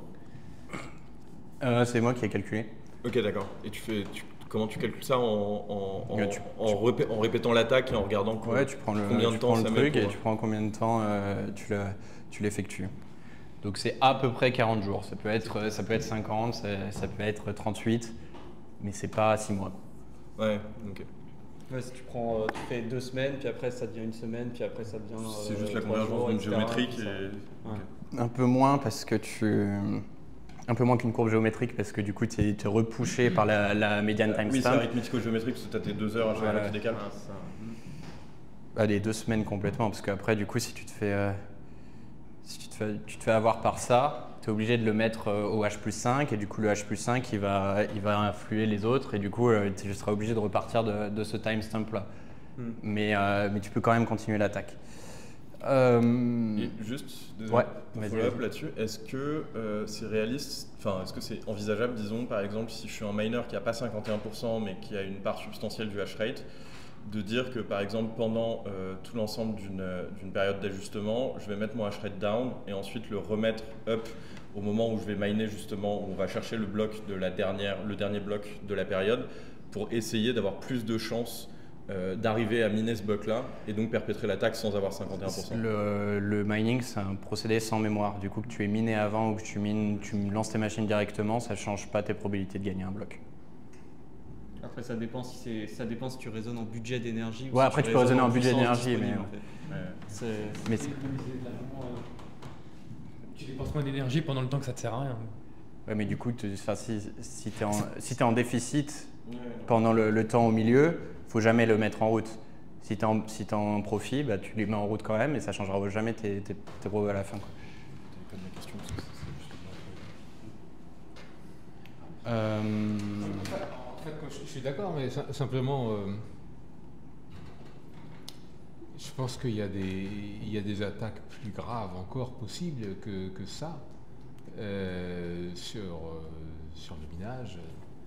[SPEAKER 1] euh, C'est moi qui ai calculé.
[SPEAKER 5] Ok, d'accord. Et tu fais, tu, comment tu calcules ça en, en, en,
[SPEAKER 1] Ouais, tu-
[SPEAKER 5] en, répé- en répétant l'attaque et en regardant quoi,
[SPEAKER 1] Ouais, tu prends le,
[SPEAKER 5] combien de
[SPEAKER 1] tu
[SPEAKER 5] temps
[SPEAKER 1] prends le
[SPEAKER 5] ça met
[SPEAKER 1] truc
[SPEAKER 5] pour-
[SPEAKER 1] et tu prends combien de temps euh, tu le- tu l'effectues. Donc c'est à peu près quarante jours. Ça peut être, ça peut être cinquante, ça, ça peut être trente-huit, mais c'est pas six mois.
[SPEAKER 5] Ouais, ok.
[SPEAKER 3] Ouais, si tu prends, euh, tu fais deux semaines, puis après ça devient une semaine, puis après ça devient.
[SPEAKER 5] C'est
[SPEAKER 3] euh,
[SPEAKER 5] juste la
[SPEAKER 3] trois
[SPEAKER 5] convergence
[SPEAKER 3] jours,
[SPEAKER 5] d'une
[SPEAKER 3] et cetera,
[SPEAKER 5] géométrique
[SPEAKER 3] tout ça.
[SPEAKER 5] et.
[SPEAKER 3] Ouais.
[SPEAKER 5] ok.
[SPEAKER 1] Un peu moins parce que tu. Un peu moins qu'une courbe géométrique parce que du coup tu es, tu es repouché par la, la median
[SPEAKER 5] Oui, c'est
[SPEAKER 1] timestamp.
[SPEAKER 5] arithmético-géométrique parce que tu as tes deux heures à chaque fois
[SPEAKER 1] Voilà.
[SPEAKER 5] qui décalent.
[SPEAKER 1] Ah, les deux semaines complètement, parce qu'après, du coup, si tu te fais, euh, si tu te fais, tu te fais avoir par ça, tu es obligé de le mettre euh, au H plus cinq, et du coup, le H plus cinq, il va, il va influer les autres, et du coup, euh, tu seras obligé de repartir de, de ce timestamp-là.
[SPEAKER 3] Hmm.
[SPEAKER 1] Mais, euh, mais tu peux quand même continuer l'attaque. Euh,
[SPEAKER 5] Et juste, désolé,
[SPEAKER 1] Ouais,
[SPEAKER 5] pour
[SPEAKER 1] vas-y,
[SPEAKER 5] follow-up
[SPEAKER 1] vas-y.
[SPEAKER 5] là-dessus, est-ce que euh, c'est réaliste, enfin, est-ce que c'est envisageable, disons, par exemple, si je suis un miner qui n'a pas cinquante et un pour cent mais qui a une part substantielle du hash rate, de dire que, par exemple, pendant euh, tout l'ensemble d'une d'une période d'ajustement, je vais mettre mon hash rate down et ensuite le remettre up au moment où je vais miner, justement, où on va chercher le bloc de la dernière, le dernier bloc de la période pour essayer d'avoir plus de chances euh, d'arriver à miner ce bloc-là et donc perpétrer l'attaque sans avoir cinquante et un pour cent.
[SPEAKER 1] le, le mining, c'est un procédé sans mémoire. Du coup, que tu aies miné avant ou que tu, mines, tu lances tes machines directement, ça ne change pas tes probabilités de gagner un bloc.
[SPEAKER 3] Après, ça dépend si c'est, ça dépend si tu raisonnes en budget d'énergie. ou
[SPEAKER 1] Ouais,
[SPEAKER 3] si
[SPEAKER 1] après, tu peux
[SPEAKER 3] raisonnes
[SPEAKER 1] raisonner en budget
[SPEAKER 3] puissance
[SPEAKER 1] d'énergie,
[SPEAKER 3] disponible,
[SPEAKER 1] mais-
[SPEAKER 3] en fait.
[SPEAKER 5] Ouais.
[SPEAKER 3] C'est-
[SPEAKER 1] Mais
[SPEAKER 4] Oui, mais c'est clairement, euh, tu dépenses moins d'énergie pendant le temps que ça te sert à rien.
[SPEAKER 1] Ouais, mais du coup, tu- enfin, si, si tu es, si t'es en déficit
[SPEAKER 5] Ouais.
[SPEAKER 1] pendant le, le temps au milieu, il faut jamais le mettre en route. Si tu es en, si t'es en profit, bah, tu les mets en route quand même et ça ne changera jamais tes, tes, tes brevets à la fin. Quoi.
[SPEAKER 5] T'avais pas de ma question parce que c'est c'est juste le
[SPEAKER 1] Euh,
[SPEAKER 4] En fait, je, je suis d'accord, mais sim- simplement, euh, je pense qu'il y, a des- il y a des attaques plus graves encore possibles que, que ça euh, sur, euh, sur le minage.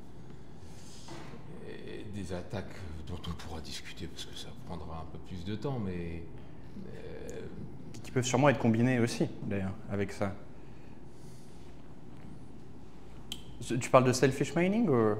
[SPEAKER 4] Et des attaques dont on pourra discuter parce que ça prendra un peu plus de temps, mais euh,
[SPEAKER 1] qui peuvent sûrement être combinés aussi, d'ailleurs, avec ça. Tu parles de selfish mining ou...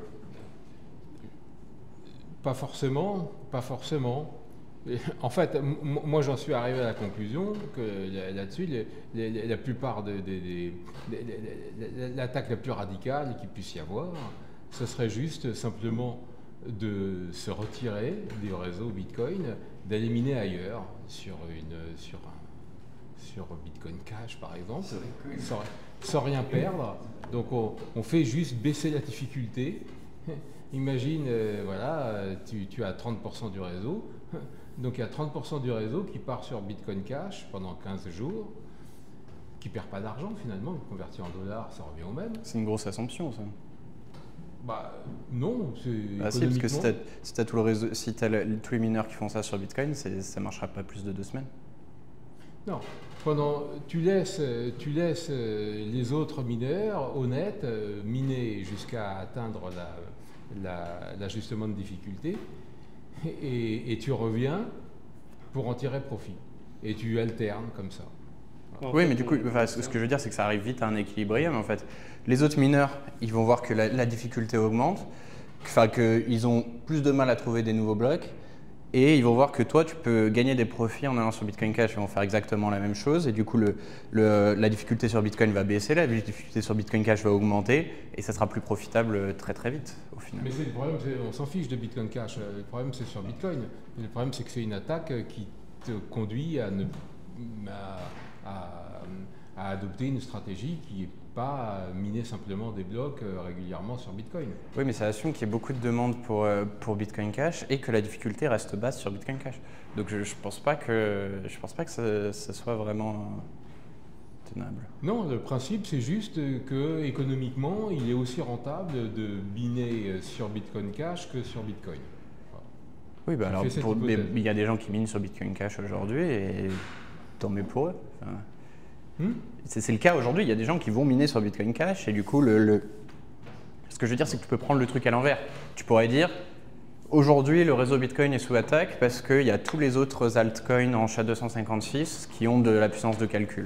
[SPEAKER 4] pas forcément, pas forcément. Et en fait, m- m- moi j'en suis arrivé à la conclusion que là- là-dessus, les- les- les- la plupart des, des- des- des- des- des- l'attaque la plus radicale qu'il puisse y avoir, ce serait juste simplement de se retirer du réseau Bitcoin, d'aller miner ailleurs, sur, une, sur, un, sur Bitcoin Cash par exemple, sans, sans rien perdre. Donc on, on fait juste baisser la difficulté. Imagine, euh, voilà, euh, tu, tu as trente pour cent du réseau, donc il y a trente pour cent du réseau qui part sur Bitcoin Cash pendant quinze jours, qui ne perd pas d'argent finalement, converti en dollars, ça revient au même.
[SPEAKER 1] C'est une grosse assumption, ça.
[SPEAKER 4] Bah non, c'est
[SPEAKER 1] Ah si, parce que si
[SPEAKER 4] économiquement-
[SPEAKER 1] t'as si t'as tout le réseau, si t'as le- tous les mineurs qui font ça sur Bitcoin, c'est- ça marchera pas plus de deux semaines.
[SPEAKER 4] Non, pendant, tu laisses, euh, tu laisses euh, les autres mineurs honnêtes euh, miner jusqu'à atteindre la- la- l'ajustement de difficulté et, et tu reviens pour en tirer profit. Et tu alternes comme ça.
[SPEAKER 3] En
[SPEAKER 1] Oui,
[SPEAKER 3] fait,
[SPEAKER 1] mais du coup,
[SPEAKER 3] on-
[SPEAKER 1] enfin, ce ce que je veux dire, c'est que ça arrive vite à un équilibrium, en fait. Les autres mineurs, ils vont voir que la, la difficulté augmente, enfin, qu'ils ont plus de mal à trouver des nouveaux blocs, et ils vont voir que toi, tu peux gagner des profits en allant sur Bitcoin Cash, ils vont faire exactement la même chose, et du coup, le, le- la difficulté sur Bitcoin va baisser, la difficulté sur Bitcoin Cash va augmenter, et ça sera plus profitable très très vite, au final.
[SPEAKER 4] Mais c'est le problème, c'est- on s'en fiche de Bitcoin Cash. euh, Le problème, c'est sur Bitcoin. Et le problème, c'est que c'est une attaque euh, qui te conduit à, ne, à, à- à adopter une stratégie qui n'est pas miner simplement des blocs euh, régulièrement sur Bitcoin.
[SPEAKER 1] Oui, mais ça assume qu'il y ait beaucoup de demandes pour, euh, pour Bitcoin Cash et que la difficulté reste basse sur Bitcoin Cash. Donc je ne pense pas que, je pense pas que ça, ça soit vraiment... tenable.
[SPEAKER 4] Non, le principe, c'est juste que économiquement, il est aussi rentable de miner sur Bitcoin Cash que sur Bitcoin.
[SPEAKER 1] Oui, bah
[SPEAKER 4] Ça
[SPEAKER 1] alors,
[SPEAKER 4] fait cette
[SPEAKER 1] pour- mais
[SPEAKER 4] hypothèse.
[SPEAKER 1] il y a des gens qui minent sur Bitcoin Cash aujourd'hui et tant mieux pour eux. Enfin,
[SPEAKER 4] Hmm
[SPEAKER 1] c'est c'est le cas aujourd'hui, il y a des gens qui vont miner sur Bitcoin Cash et du coup, le, le- ce que je veux dire, c'est que tu peux prendre le truc à l'envers. Tu pourrais dire, aujourd'hui, le réseau Bitcoin est sous attaque parce qu'il y a tous les autres altcoins en S H A deux cent cinquante-six qui ont de la puissance de calcul.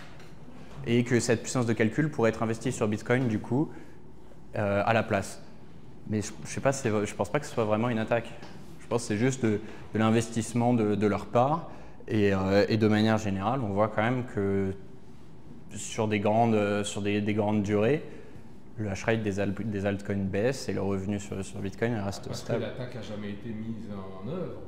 [SPEAKER 1] Et que cette puissance de calcul pourrait être investie sur Bitcoin, du coup, euh, à la place. Mais je ne sais pas, c'est- je pense pas que ce soit vraiment une attaque. Je pense que c'est juste de, de l'investissement de, de leur part. Et, euh, et de manière générale, on voit quand même que sur des grandes, sur des, des grandes durées, le hash rate des, al- des altcoins baisse et le revenu sur, sur Bitcoin reste
[SPEAKER 4] Parce que
[SPEAKER 1] stable.
[SPEAKER 4] l'attaque n'a jamais été mise en œuvre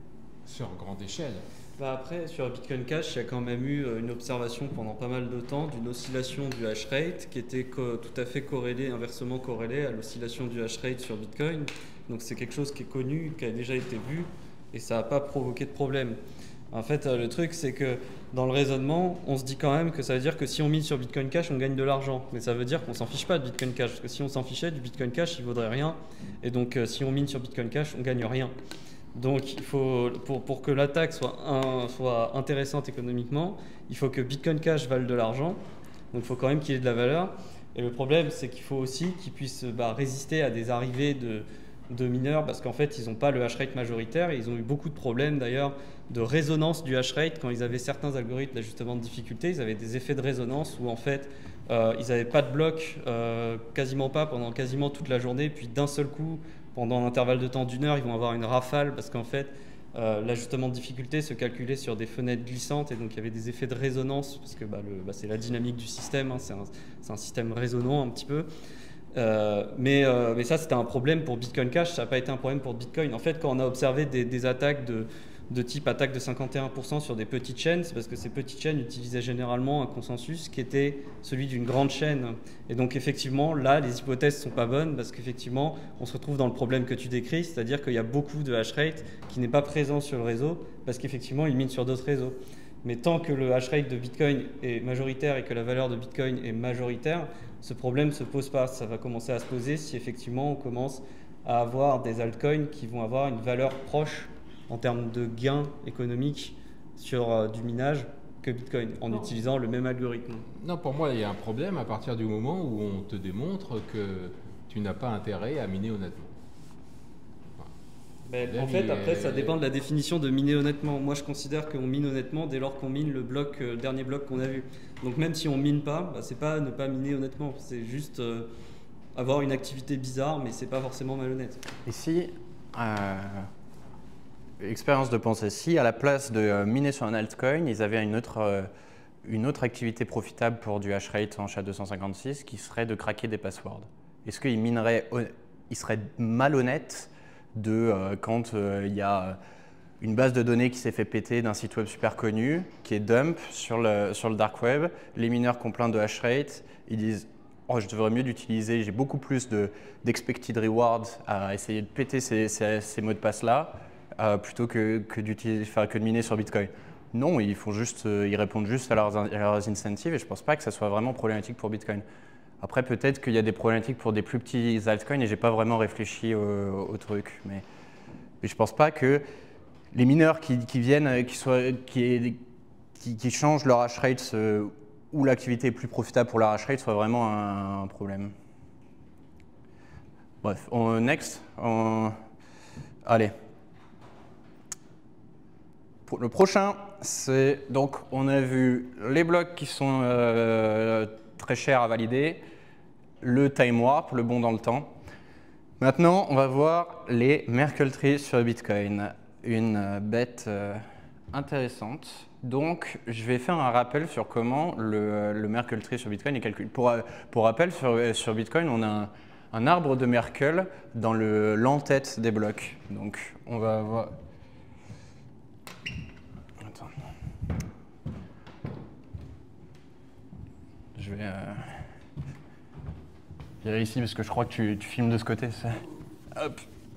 [SPEAKER 4] sur grande échelle.
[SPEAKER 3] Bah après, sur Bitcoin Cash, il y a quand même eu euh, une observation pendant pas mal de temps d'une oscillation du hash rate qui était co- tout à fait corrélée, inversement corrélée à l'oscillation du hash rate sur Bitcoin. Donc c'est quelque chose qui est connu, qui a déjà été vu et ça n'a pas provoqué de problème. En fait, euh, le truc, c'est que dans le raisonnement, on se dit quand même que ça veut dire que si on mine sur Bitcoin Cash, on gagne de l'argent. Mais ça veut dire qu'on s'en fiche pas de Bitcoin Cash. Parce que si on s'en fichait, du Bitcoin Cash, il vaudrait rien. Et donc, euh, si on mine sur Bitcoin Cash, on gagne rien. Donc, il faut, pour, pour que l'attaque soit, un- soit intéressante économiquement, il faut que Bitcoin Cash vale de l'argent. Donc, il faut quand même qu'il ait de la valeur. Et le problème, c'est qu'il faut aussi qu'il puisse bah, résister à des arrivées de, de mineurs parce qu'en fait, ils n'ont pas le hash rate majoritaire. Et ils ont eu beaucoup de problèmes d'ailleurs de résonance du hash rate quand ils avaient certains algorithmes d'ajustement de difficulté. Ils avaient des effets de résonance où en fait, euh, ils n'avaient pas de bloc, euh, quasiment pas pendant quasiment toute la journée. Puis d'un seul coup, pendant un intervalle de temps d'une heure, ils vont avoir une rafale parce qu'en fait, euh, l'ajustement de difficulté se calculait sur des fenêtres glissantes et donc il y avait des effets de résonance parce que bah, le- bah, c'est la dynamique du système, hein, c'est un, c'est un système résonnant un petit peu. Euh, mais, euh, mais ça, c'était un problème pour Bitcoin Cash, ça n'a pas été un problème pour Bitcoin. En fait, quand on a observé des, des attaques de, de type attaque de cinquante et un pour cent sur des petites chaînes, c'est parce que ces petites chaînes utilisaient généralement un consensus qui était celui d'une grande chaîne. Et donc effectivement, là, les hypothèses ne sont pas bonnes parce qu'effectivement, on se retrouve dans le problème que tu décris, c'est-à-dire qu'il y a beaucoup de hash rate qui n'est pas présent sur le réseau parce qu'effectivement, il mine sur d'autres réseaux. Mais tant que le hash rate de Bitcoin est majoritaire et que la valeur de Bitcoin est majoritaire, ce problème ne se pose pas. Ça va commencer à se poser si effectivement on commence à avoir des altcoins qui vont avoir une valeur proche en termes de gains économiques sur euh, du minage que Bitcoin, en utilisant le même algorithme.
[SPEAKER 4] Non, pour moi, il y a un problème à partir du moment où on te démontre que tu n'as pas intérêt à miner honnêtement.
[SPEAKER 3] Ben,
[SPEAKER 4] Là,
[SPEAKER 3] en fait,
[SPEAKER 4] il est-
[SPEAKER 3] après, ça dépend de la définition de miner honnêtement. Moi, je considère qu'on mine honnêtement dès lors qu'on mine le bloc, euh, le dernier bloc qu'on a vu. Donc, même si on mine pas, bah, c'est pas ne pas miner honnêtement. C'est juste euh, avoir une activité bizarre, mais c'est pas forcément malhonnête.
[SPEAKER 1] Ici, euh, expérience de pensée, si à la place de euh, miner sur un altcoin, ils avaient une autre, euh, une autre activité profitable pour du hash rate en S H A deux cent cinquante-six qui serait de craquer des passwords. Est-ce qu'ils mineraient, ils seraient malhonnêtes de euh, quand euh, il y a une base de données qui s'est fait péter d'un site web super connu, qui est dump sur le, sur le dark web, les mineurs qui ont plein de hash rate, ils disent oh, je devrais mieux l'utiliser, j'ai beaucoup plus de, d'expected reward à essayer de péter ces, ces, ces mots de passe-là, euh, plutôt que, que, enfin, que de miner sur Bitcoin. Non, ils, font juste, euh, ils répondent juste à leurs, à leurs incentives et je ne pense pas que ça soit vraiment problématique pour Bitcoin. Après, peut-être qu'il y a des problématiques pour des plus petits altcoins et je n'ai pas vraiment réfléchi au, au truc. Mais, mais je ne pense pas que les mineurs qui, qui viennent, qui, soient, qui, qui, qui changent leur hash rate euh, où l'activité est plus profitable pour leur hash rate soit vraiment un, un problème. Bref, on, next. On, allez. Pour le prochain, c'est donc on a vu les blocs qui sont euh, très chers à valider, le time warp, le bond dans le temps. Maintenant, on va voir les Merkle trees sur Bitcoin, une euh, bête euh, intéressante. Donc, je vais faire un rappel sur comment le, le Merkle tree sur Bitcoin est calculé. Pour, pour rappel, sur, sur Bitcoin, on a un, un arbre de Merkle dans le l'entête des blocs. Donc, on va avoir... Attends. Je vais... Euh... Viens ici parce que je crois que tu, tu filmes de ce côté. Hop.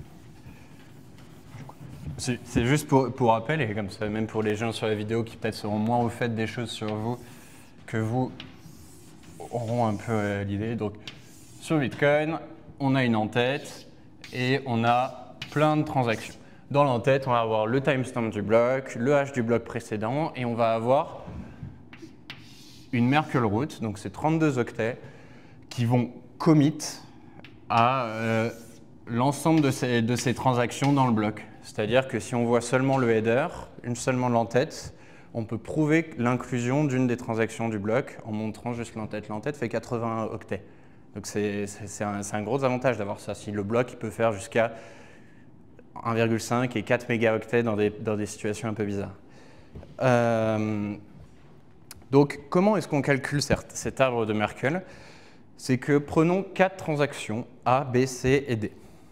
[SPEAKER 1] C'est juste pour, pour rappel, et comme ça, même pour les gens sur la vidéo qui peut-être seront moins au fait des choses sur vous, que vous auront un peu euh, l'idée. Donc, sur Bitcoin, on a une en-tête et on a plein de transactions. Dans l'en-tête, on va avoir le timestamp du bloc, le hash du bloc précédent et on va avoir une Merkle root, donc c'est trente-deux octets, qui vont commit à euh, l'ensemble de ces, de ces transactions dans le bloc. C'est-à-dire que si on voit seulement le header, une seulement l'en-tête, on peut prouver l'inclusion d'une des transactions du bloc en montrant juste l'en-tête. L'en-tête fait quatre-vingts octets. Donc c'est un, un gros avantage d'avoir ça. Si le bloc il peut faire jusqu'à un virgule cinq et quatre mégaoctets dans des, dans des situations un peu bizarres. Euh, donc comment est-ce qu'on calcule cet, cet arbre de Merkle? C'est que prenons quatre transactions A, B, C et D.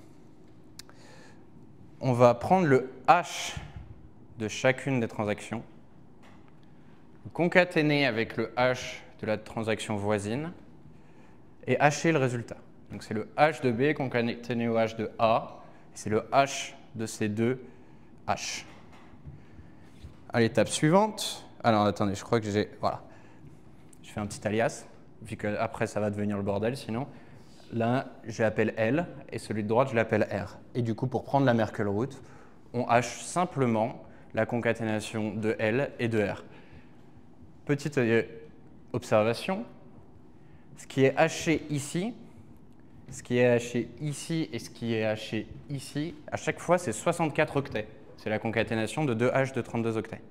[SPEAKER 1] On va prendre le hash de chacune des transactions, concaténer avec le hash de la transaction voisine et hasher le résultat. Donc c'est le hash de B concaténé au hash de A, et c'est le hash de ces deux hash. À l'étape suivante, alors attendez, je crois que j'ai, voilà, je fais un petit alias, vu qu'après ça va devenir le bordel sinon. Là, je l'appelle L, et celui de droite, je l'appelle R. Et du coup, pour prendre la Merkle root, on hash simplement la concaténation de L et de R. Petite observation, ce qui est haché ici, ce qui est haché ici et ce qui est haché ici, à chaque fois, c'est soixante-quatre octets. C'est la concaténation de deux hashes de trente-deux octets.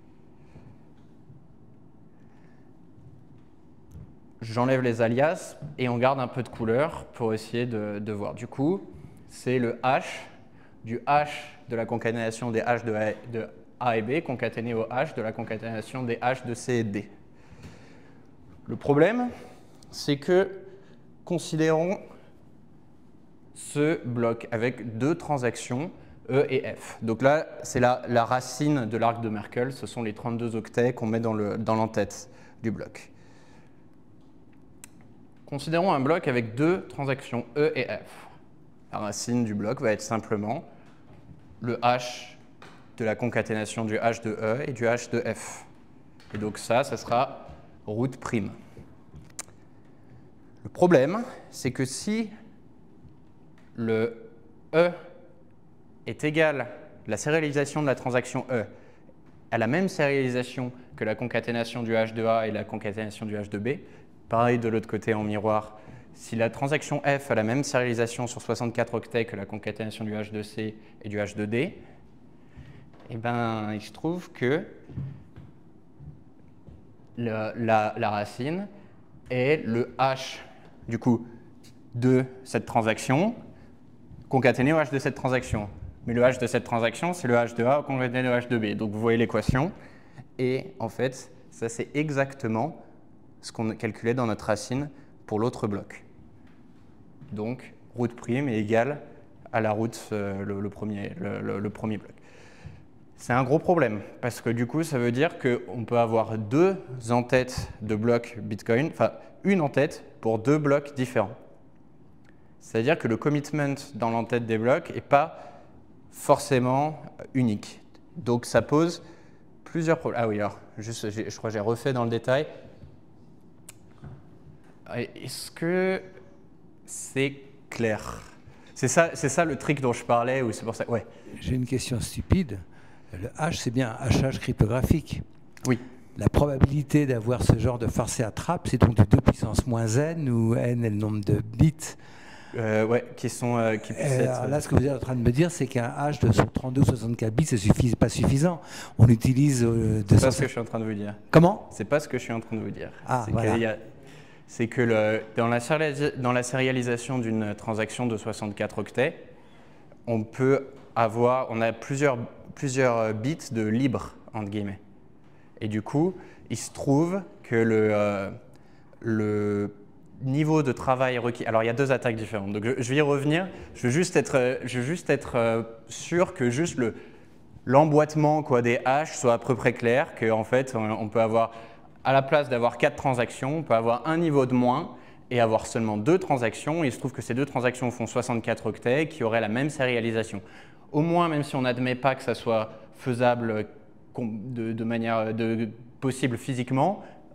[SPEAKER 1] J'enlève les alias et on garde un peu de couleur pour essayer de, de voir. Du coup, c'est le hash du hash de la concaténation des hashes de A, de A et B concaténé au hash de la concaténation des hashes de C et D. Le problème, c'est que considérons ce bloc avec deux transactions E et F. Donc là, c'est la, la racine de l'arc de Merkle, ce sont les trente-deux octets qu'on met dans l'en-tête du bloc. Considérons un bloc avec deux transactions E et F. La racine du bloc va être simplement le hash de la concaténation du hash de E et du hash de F. Et donc ça, ça sera root prime. Le problème, c'est que si le E est égal, la sérialisation de la transaction E à la même sérialisation que la concaténation du hash de A et la concaténation du hash de B, pareil de l'autre côté en miroir, si la transaction F a la même sérialisation sur soixante-quatre octets que la concaténation du hash de C et du hash de D, eh ben, il se trouve que le, la, la racine est le hash du coup, de cette transaction concaténé au hash de cette transaction. Mais le hash de cette transaction, c'est le hash de A concaténé au hash de B. Donc vous voyez l'équation. Et en fait, ça c'est exactement ce qu'on calculait dans notre racine pour l'autre bloc. Donc, root prime est égale à la route, euh, le, le, premier, le, le, le premier bloc. C'est un gros problème, parce que du coup, ça veut dire qu'on peut avoir deux en-têtes de blocs Bitcoin, enfin, une en-tête pour deux blocs différents. C'est-à-dire que le commitment dans l'en-tête des blocs n'est pas forcément unique. Donc, ça pose plusieurs problèmes. Ah oui, alors, juste, je crois que j'ai refait dans le détail. Est-ce que c'est clair? C'est ça, c'est ça le trick dont je parlais, ou c'est pour ça? Ouais.
[SPEAKER 6] J'ai une question stupide. Le hash, c'est bien un hachage cryptographique.
[SPEAKER 1] Oui.
[SPEAKER 6] La probabilité d'avoir ce genre de forcé à trappe, c'est donc de deux puissance moins n, où n est le nombre de bits.
[SPEAKER 1] Euh, ouais, qui sont... Euh, qui
[SPEAKER 6] euh, alors là, ce que vous êtes en train de me dire, c'est qu'un hash de trente-deux ou soixante-quatre bits, ce n'est pas suffisant. On utilise... Euh,
[SPEAKER 1] c'est pas ce que je suis en train de vous dire.
[SPEAKER 6] Comment?
[SPEAKER 1] C'est pas ce que je suis en train de vous dire.
[SPEAKER 6] Ah,
[SPEAKER 1] c'est
[SPEAKER 6] voilà.
[SPEAKER 1] C'est que le, dans, la dans la sérialisation d'une transaction de soixante-quatre octets, on peut avoir... On a plusieurs, plusieurs bits de libre, entre guillemets. Et du coup, il se trouve que le... Euh, le niveau de travail requis. Alors, il y a deux attaques différentes. Donc, je, je vais y revenir. Je veux juste être, je veux juste être euh, sûr que juste le l'emboîtement quoi des hashes soit à peu près clair. Qu'en fait, on, on peut avoir, à la place d'avoir quatre transactions, on peut avoir un niveau de moins et avoir seulement deux transactions. Et il se trouve que ces deux transactions font soixante-quatre octets qui auraient la même sérialisation. Au moins, même si on n'admet pas que ça soit faisable de, de manière de, possible physiquement,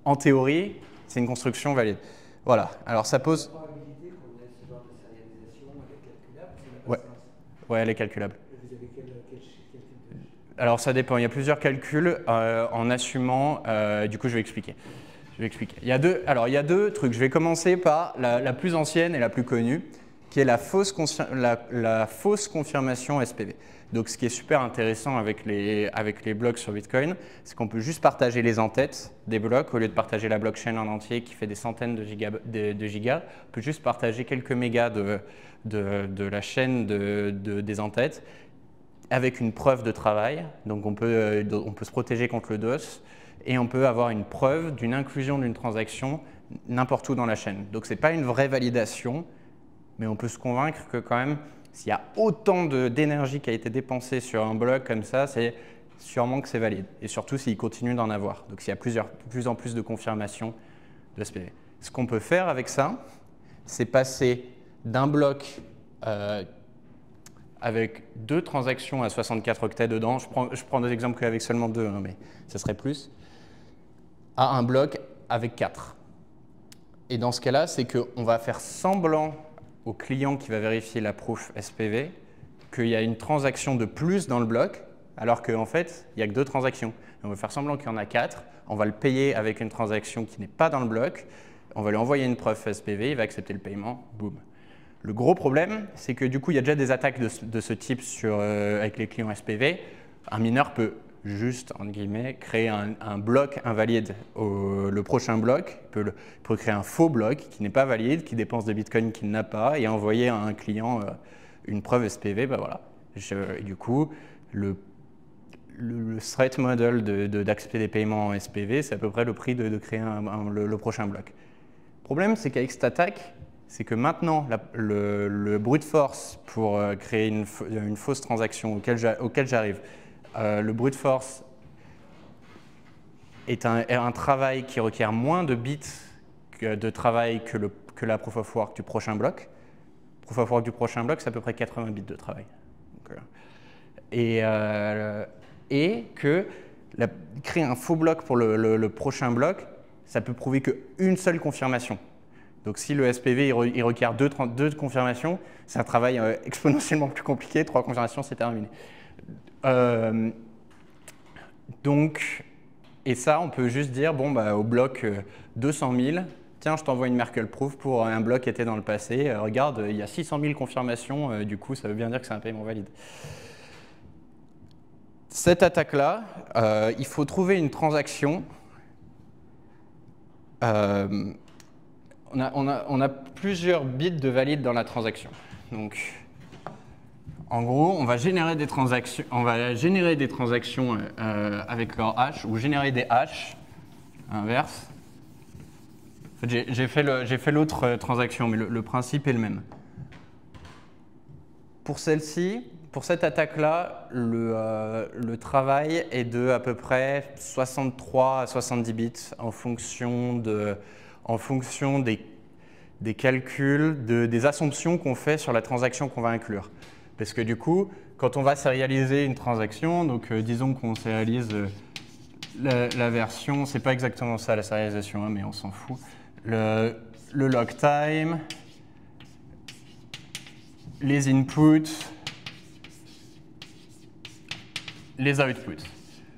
[SPEAKER 1] en théorie, c'est une construction valide. Voilà, alors ça pose…
[SPEAKER 6] La probabilité qu'on ait ce genre de sérialisation, elle est calculable, c'est
[SPEAKER 1] Ouais. Ouais, elle est calculable.
[SPEAKER 6] Vous avez quel, quel, quel type de…
[SPEAKER 1] Alors ça dépend, il y a plusieurs calculs euh, en assumant, euh, du coup je vais expliquer. Je vais expliquer. Il y a deux, alors il y a deux trucs, je vais commencer par la, la plus ancienne et la plus connue, qui est la fausse, la, la fausse confirmation S P V. Donc ce qui est super intéressant avec les, avec les blocs sur Bitcoin, c'est qu'on peut juste partager les en-têtes des blocs, au lieu de partager la blockchain en entier qui fait des centaines de gigas, de, de gigas on peut juste partager quelques mégas de, de, de la chaîne de, de, des en-têtes avec une preuve de travail. Donc on peut, on peut se protéger contre le DOS et on peut avoir une preuve d'une inclusion d'une transaction n'importe où dans la chaîne. Donc ce n'est pas une vraie validation, mais on peut se convaincre que quand même, s'il y a autant d'énergie qui a été dépensée sur un bloc comme ça, c'est sûrement que c'est valide. Et surtout s'il continue d'en avoir. Donc s'il y a plusieurs, de plus en plus de confirmations de S P V. Ce qu'on peut faire avec ça, c'est passer d'un bloc euh, avec deux transactions à soixante-quatre octets dedans, je prends, je prends des exemples qu'avec seulement deux, hein, mais ce serait plus, à un bloc avec quatre. Et dans ce cas-là, c'est qu'on va faire semblant au client qui va vérifier la proof S P V qu'il y a une transaction de plus dans le bloc, alors qu'en fait, il n'y a que deux transactions. On va faire semblant qu'il y en a quatre, on va le payer avec une transaction qui n'est pas dans le bloc, on va lui envoyer une preuve S P V, il va accepter le paiement, boum. Le gros problème, c'est que du coup, il y a déjà des attaques de, de ce type sur, euh, avec les clients S P V. Un mineur peut juste, entre guillemets, créer un, un bloc invalide au le prochain bloc. Il peut, le, il peut créer un faux bloc qui n'est pas valide, qui dépense des bitcoins qu'il n'a pas, et envoyer à un client euh, une preuve S P V. Ben voilà. Je, et du coup, le, le, le threat model d'accepter de, de, des paiements en S P V, c'est à peu près le prix de, de créer un, un, le, le prochain bloc. Le problème, c'est qu'avec cette attaque, c'est que maintenant, la, le, le brute force pour euh, créer une, une fausse transaction auquel j'arrive, euh, le brute force est un, est un travail qui requiert moins de bits que, de travail que, le, que la proof of work du prochain bloc. Proof of work du prochain bloc, c'est à peu près quatre-vingts bits de travail. Donc, euh, et, euh, et que la, créer un faux bloc pour le, le, le prochain bloc, ça peut prouver qu'une seule confirmation. Donc si le S P V il, re, il requiert deux, deux confirmations, c'est un travail euh, exponentiellement plus compliqué. Trois confirmations, c'est terminé. Euh, donc, et ça, on peut juste dire, bon, bah, au bloc euh, deux cent mille, tiens, je t'envoie une Merkle proof pour un bloc qui était dans le passé. Euh, regarde, il y a six cent mille confirmations, euh, du coup, ça veut bien dire que c'est un paiement valide. Cette attaque-là, euh, il faut trouver une transaction. Euh, On a, on, a, on a plusieurs bits de valide dans la transaction. Donc, en gros, on va générer des transactions, on va générer des transactions euh, avec leur hash ou générer des hashes inverse. En fait, j'ai fait l'autre transaction, mais le, le principe est le même. Pour celle-ci, pour cette attaque-là, le, euh, le travail est de à peu près soixante-trois à soixante-dix bits en fonction de en fonction des, des calculs, de, des assumptions qu'on fait sur la transaction qu'on va inclure. Parce que du coup, quand on va sérialiser une transaction, donc euh, disons qu'on sérialise euh, la, la version, c'est pas exactement ça la sérialisation, hein, mais on s'en fout, le, le log time, les inputs, les outputs.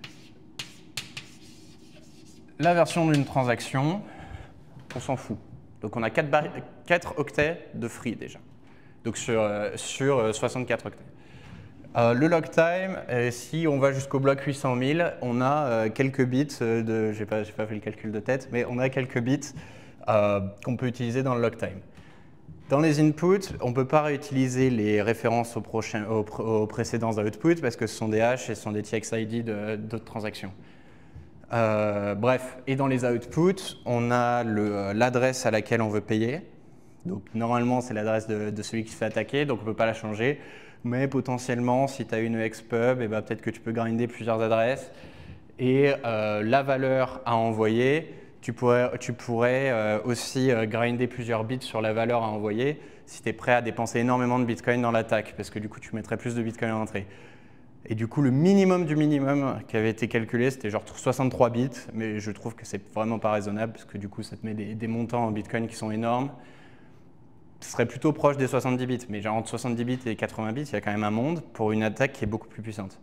[SPEAKER 1] La version d'une transaction, on s'en fout. Donc on a quatre octets de free déjà, donc sur, euh, sur euh, soixante-quatre octets. Euh, le log time, euh, si on va jusqu'au bloc huit cent mille, on a euh, quelques bits de, j'ai pas, j'ai pas fait le calcul de tête, mais on a quelques bits euh, qu'on peut utiliser dans le log time. Dans les inputs, on ne peut pas réutiliser les références aux, prochains, aux, aux précédents outputs parce que ce sont des hashes et ce sont des T X I D d'autres transactions. Euh, bref, et dans les outputs, on a l'adresse à laquelle on veut payer. Donc normalement, c'est l'adresse de, de celui qui se fait attaquer, donc on ne peut pas la changer. Mais potentiellement, si tu as une E X pub, eh ben, peut-être que tu peux grinder plusieurs adresses. Et euh, la valeur à envoyer, tu pourrais, tu pourrais euh, aussi euh, grinder plusieurs bits sur la valeur à envoyer si tu es prêt à dépenser énormément de bitcoin dans l'attaque, parce que du coup, tu mettrais plus de bitcoin à l'entrée. Et du coup, le minimum du minimum qui avait été calculé, c'était genre soixante-trois bits, mais je trouve que c'est vraiment pas raisonnable, parce que du coup, ça te met des, des montants en Bitcoin qui sont énormes. Ce serait plutôt proche des soixante-dix bits, mais genre entre soixante-dix bits et quatre-vingts bits, il y a quand même un monde pour une attaque qui est beaucoup plus puissante.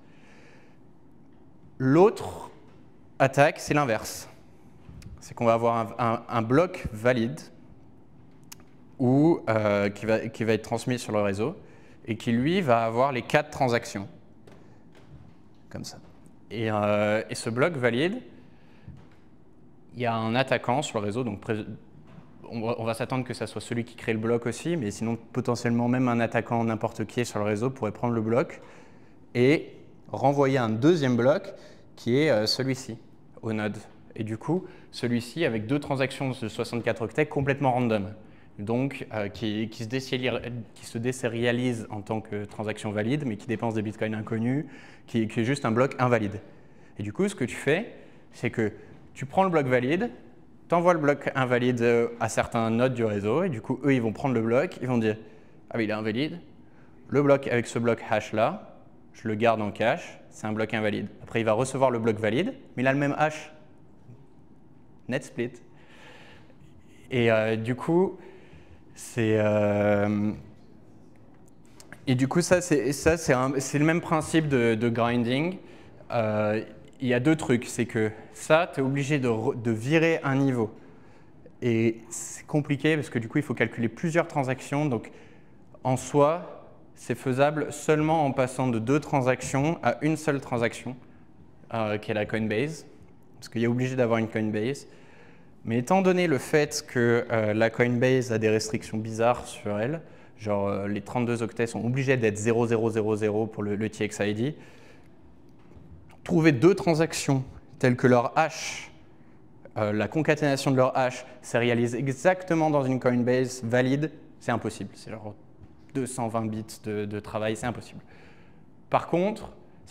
[SPEAKER 1] L'autre attaque, c'est l'inverse. C'est qu'on va avoir un, un, un bloc valide ou, euh, qui, va, qui va être transmis sur le réseau et qui, lui, va avoir les quatre transactions. Comme ça. Et, euh, et ce bloc valide, il y a un attaquant sur le réseau, donc on va, on va s'attendre que ça soit celui qui crée le bloc aussi, mais sinon potentiellement même un attaquant n'importe qui sur le réseau pourrait prendre le bloc et renvoyer un deuxième bloc qui est euh, celui-ci au node. Et du coup, celui-ci avec deux transactions de soixante-quatre octets complètement random, donc euh, qui, qui, se qui se désérialise en tant que transaction valide, mais qui dépense des bitcoins inconnus, qui, qui est juste un bloc invalide. Et du coup, ce que tu fais, c'est que tu prends le bloc valide, tu envoies le bloc invalide à certains nodes du réseau, et du coup, eux, ils vont prendre le bloc, ils vont dire « Ah, mais il est invalide. Le bloc avec ce bloc hash-là, je le garde en cache, c'est un bloc invalide. » Après, il va recevoir le bloc valide, mais il a le même hash. Net split. Et euh, du coup, c'est... Euh... Et du coup, ça, c'est le même principe de, de grinding. Euh, il y a deux trucs. C'est que ça, tu es obligé de, de virer un niveau. Et c'est compliqué parce que du coup, il faut calculer plusieurs transactions. Donc, en soi, c'est faisable seulement en passant de deux transactions à une seule transaction, euh, qui est la Coinbase. Parce qu'il est obligé d'avoir une Coinbase. Mais étant donné le fait que euh, la Coinbase a des restrictions bizarres sur elle, genre euh, les trente-deux octets sont obligés d'être zéro zéro zéro zéro pour le, le T X I D, trouver deux transactions telles que leur hash, euh, la concaténation de leur hash, se réalise exactement dans une Coinbase valide, c'est impossible. C'est genre deux cent vingt bits de, de travail, c'est impossible. Par contre,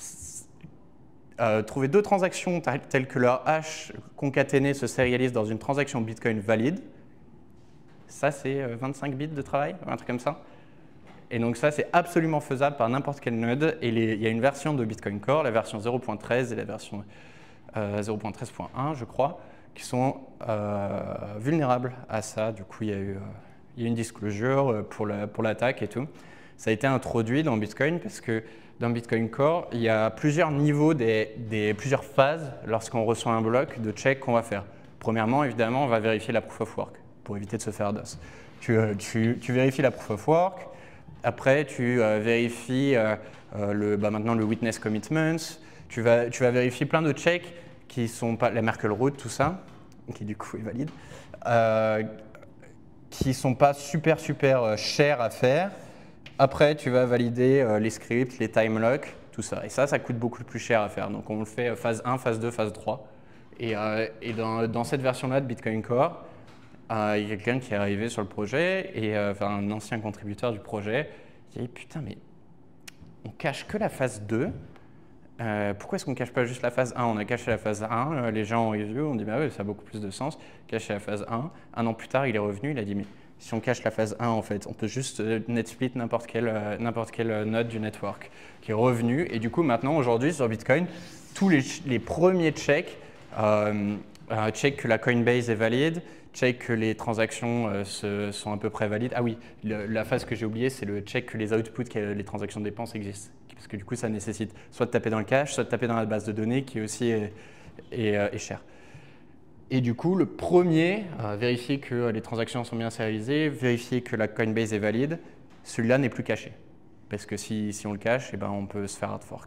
[SPEAKER 1] Euh, trouver deux transactions telles que leur hash concaténé se sérialise dans une transaction Bitcoin valide, ça c'est vingt-cinq bits de travail, un truc comme ça. Et donc ça c'est absolument faisable par n'importe quel node. Et les, il y a une version de Bitcoin Core, la version zéro point treize et la version euh, zéro point treize point un, je crois, qui sont euh, vulnérables à ça. Du coup il y a eu, euh, il y a une disclosure pour l'attaque la, pour et tout. Ça a été introduit dans Bitcoin parce que dans Bitcoin Core, il y a plusieurs niveaux, des, des, plusieurs phases lorsqu'on reçoit un bloc de check qu'on va faire. Premièrement, évidemment, on va vérifier la proof of work pour éviter de se faire D O S. Tu, tu, tu vérifies la proof of work, après tu euh, vérifies euh, le, bah maintenant le witness commitments, tu vas, tu vas vérifier plein de checks qui sont pas la Merkle root, tout ça, qui du coup est valide, euh, qui ne sont pas super super chers à faire. Après, tu vas valider euh, les scripts, les time locks, tout ça. Et ça, ça coûte beaucoup plus cher à faire. Donc, on le fait phase un, phase deux, phase trois. Et, euh, et dans, dans cette version-là de Bitcoin Core, euh, il y a quelqu'un qui est arrivé sur le projet, et, euh, enfin, un ancien contributeur du projet, qui dit « Putain, mais on cache que la phase deux. Euh, pourquoi est-ce qu'on ne cache pas juste la phase un? On a caché la phase un, euh, les gens ont vu, on dit bah « oui, ça a beaucoup plus de sens. » Cacher la phase un. Un an plus tard, il est revenu, il a dit « mais si on cache la phase un, en fait, on peut juste net split n'importe quel, euh, n'importe quel node du network qui est revenu. » Et du coup, maintenant, aujourd'hui, sur Bitcoin, tous les, les premiers checks, euh, euh, check que la Coinbase est valide, check que les transactions euh, se, sont à peu près valides. Ah oui, le, la phase que j'ai oubliée, c'est le check que les outputs, que les transactions de dépenses existent. Parce que du coup, ça nécessite soit de taper dans le cache, soit de taper dans la base de données, qui aussi est, est, est chère. Et du coup, le premier, euh, vérifier que les transactions sont bien sérialisées, vérifier que la Coinbase est valide, celui-là n'est plus caché. Parce que si, si on le cache, eh ben, on peut se faire hard fork.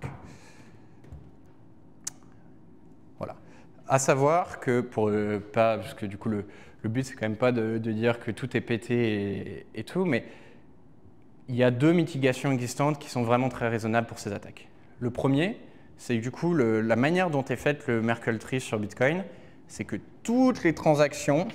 [SPEAKER 1] Voilà. À savoir que, pour euh, pas, parce que du coup, le, le but, c'est quand même pas de, de dire que tout est pété et, et tout, mais il y a deux mitigations existantes qui sont vraiment très raisonnables pour ces attaques. Le premier, c'est du coup le, la manière dont est faite le Merkle tree sur Bitcoin, c'est que toutes les transactions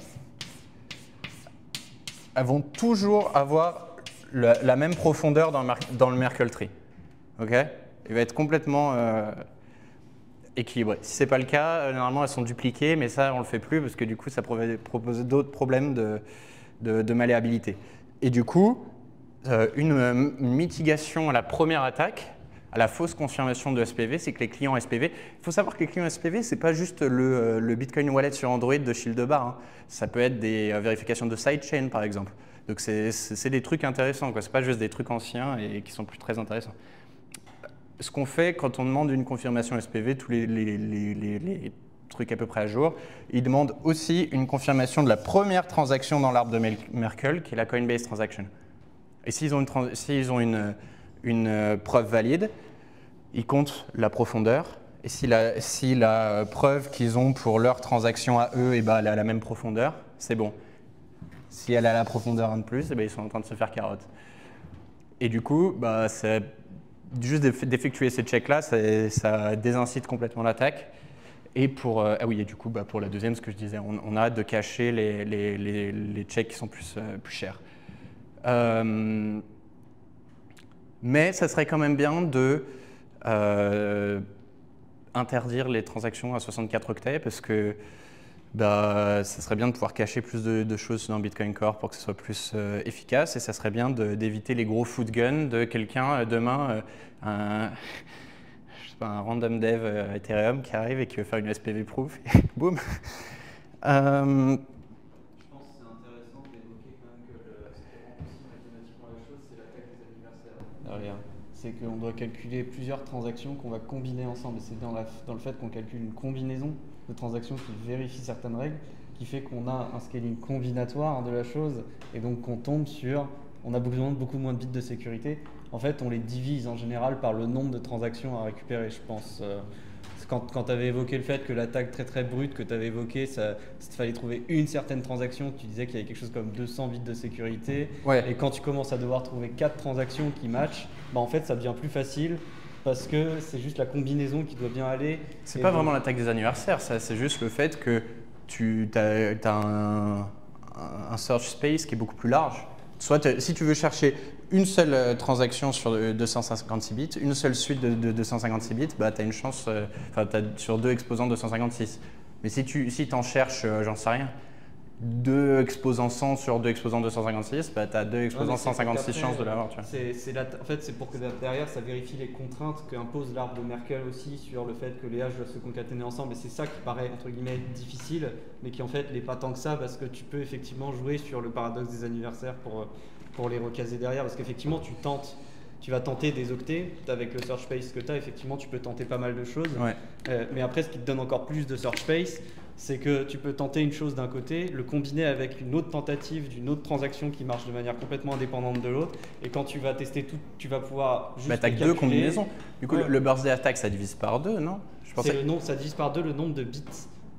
[SPEAKER 1] elles vont toujours avoir le, la même profondeur dans, dans le Merkle tree. Okay, il va être complètement euh, équilibré. Si ce n'est pas le cas, normalement elles sont dupliquées, mais ça on ne le fait plus parce que du coup ça propose d'autres problèmes de, de, de malléabilité. Et du coup, euh, une, une mitigation à la première attaque à la fausse confirmation de S P V, c'est que les clients S P V, il faut savoir que les clients S P V, ce n'est pas juste le, le Bitcoin Wallet sur Android de Shieldbar, hein. Ça peut être des vérifications de sidechain, par exemple. Donc, c'est des trucs intéressants, ce n'est pas juste des trucs anciens et qui sont plus très intéressants. Ce qu'on fait quand on demande une confirmation S P V, tous les, les, les, les, les trucs à peu près à jour, ils demandent aussi une confirmation de la première transaction dans l'arbre de Merkle, qui est la Coinbase Transaction. Et s'ils ont une, s'ils ont une, une preuve valide, ils comptent la profondeur. Et si la, si la preuve qu'ils ont pour leur transaction à eux, et ben, elle a la même profondeur, c'est bon. Si elle a la profondeur un de plus, et ben, ils sont en train de se faire carotte. Et du coup, bah, juste d'effectuer ces checks-là, ça, ça désincite complètement l'attaque. Et pour, euh, ah oui, et du coup, bah, pour la deuxième, ce que je disais, on, on a hâte de cacher les, les, les, les checks qui sont plus, euh, plus chers. Euh, mais ça serait quand même bien de euh, interdire les transactions à soixante-quatre octets parce que bah, ça serait bien de pouvoir cacher plus de, de choses dans Bitcoin Core pour que ce soit plus euh, efficace, et ça serait bien d'éviter les gros foot guns de quelqu'un euh, demain, euh, un, je sais pas, un random dev euh, Ethereum qui arrive et qui veut faire une S P V proof, et boum. euh,
[SPEAKER 3] Je pense que c'est intéressant d'évoquer quand même que le, ce qui rend aussi mathématiquement la chose, c'est l'attaque des anniversaires derrière. C'est qu'on doit calculer plusieurs transactions qu'on va combiner ensemble. Et c'est dans, dans le fait qu'on calcule une combinaison de transactions qui vérifie certaines règles, qui fait qu'on a un scaling combinatoire de la chose, et donc qu'on tombe sur, on a besoin de beaucoup moins de bits de sécurité. En fait, on les divise en général par le nombre de transactions à récupérer, je pense. Euh, quand quand tu avais évoqué le fait que l'attaque très très brute que tu avais évoqué, ça, il fallait trouver une certaine transaction, tu disais qu'il y avait quelque chose comme deux cents bits de sécurité.
[SPEAKER 1] Ouais.
[SPEAKER 3] Et quand tu commences à devoir trouver quatre transactions qui matchent, bah en fait ça devient plus facile parce que c'est juste la combinaison qui doit bien aller.
[SPEAKER 1] C'est pas donc... vraiment l'attaque des anniversaires, ça, c'est juste le fait que tu as, as un, un search space qui est beaucoup plus large. Soit si tu veux chercher une seule euh, transaction sur deux cent cinquante-six bits, une seule suite de, de deux cent cinquante-six bits, bah, tu as une chance, euh, enfin, t'as sur deux exposants deux cent cinquante-six. Mais si tu si en cherches, euh, j'en sais rien, deux exposants cent sur deux exposants deux cent cinquante-six, bah, tu as deux exposants cent cinquante-six chances de l'avoir. En
[SPEAKER 3] fait, c'est pour que derrière, ça vérifie les contraintes qu'impose l'arbre de Merkle aussi sur le fait que les haches doivent se concaténer ensemble. Et c'est ça qui paraît, entre guillemets, difficile, mais qui en fait n'est pas tant que ça, parce que tu peux effectivement jouer sur le paradoxe des anniversaires pour, pour les recaser derrière. Parce qu'effectivement, tu tentes, tu vas tenter des octets, avec le search space que tu as, effectivement, tu peux tenter pas mal de choses.
[SPEAKER 1] Ouais.
[SPEAKER 3] Euh, mais après, ce qui te donne encore plus de search space, c'est que tu peux tenter une chose d'un côté, le combiner avec une autre tentative d'une autre transaction qui marche de manière complètement indépendante de l'autre, et quand tu vas tester tout, tu vas pouvoir juste
[SPEAKER 1] bah, t'as deux combinaisons. Du coup,
[SPEAKER 3] ouais.
[SPEAKER 1] le birthday attack, ça divise par deux, non?
[SPEAKER 3] Je pensais... le nombre, ça divise par deux le nombre de bits.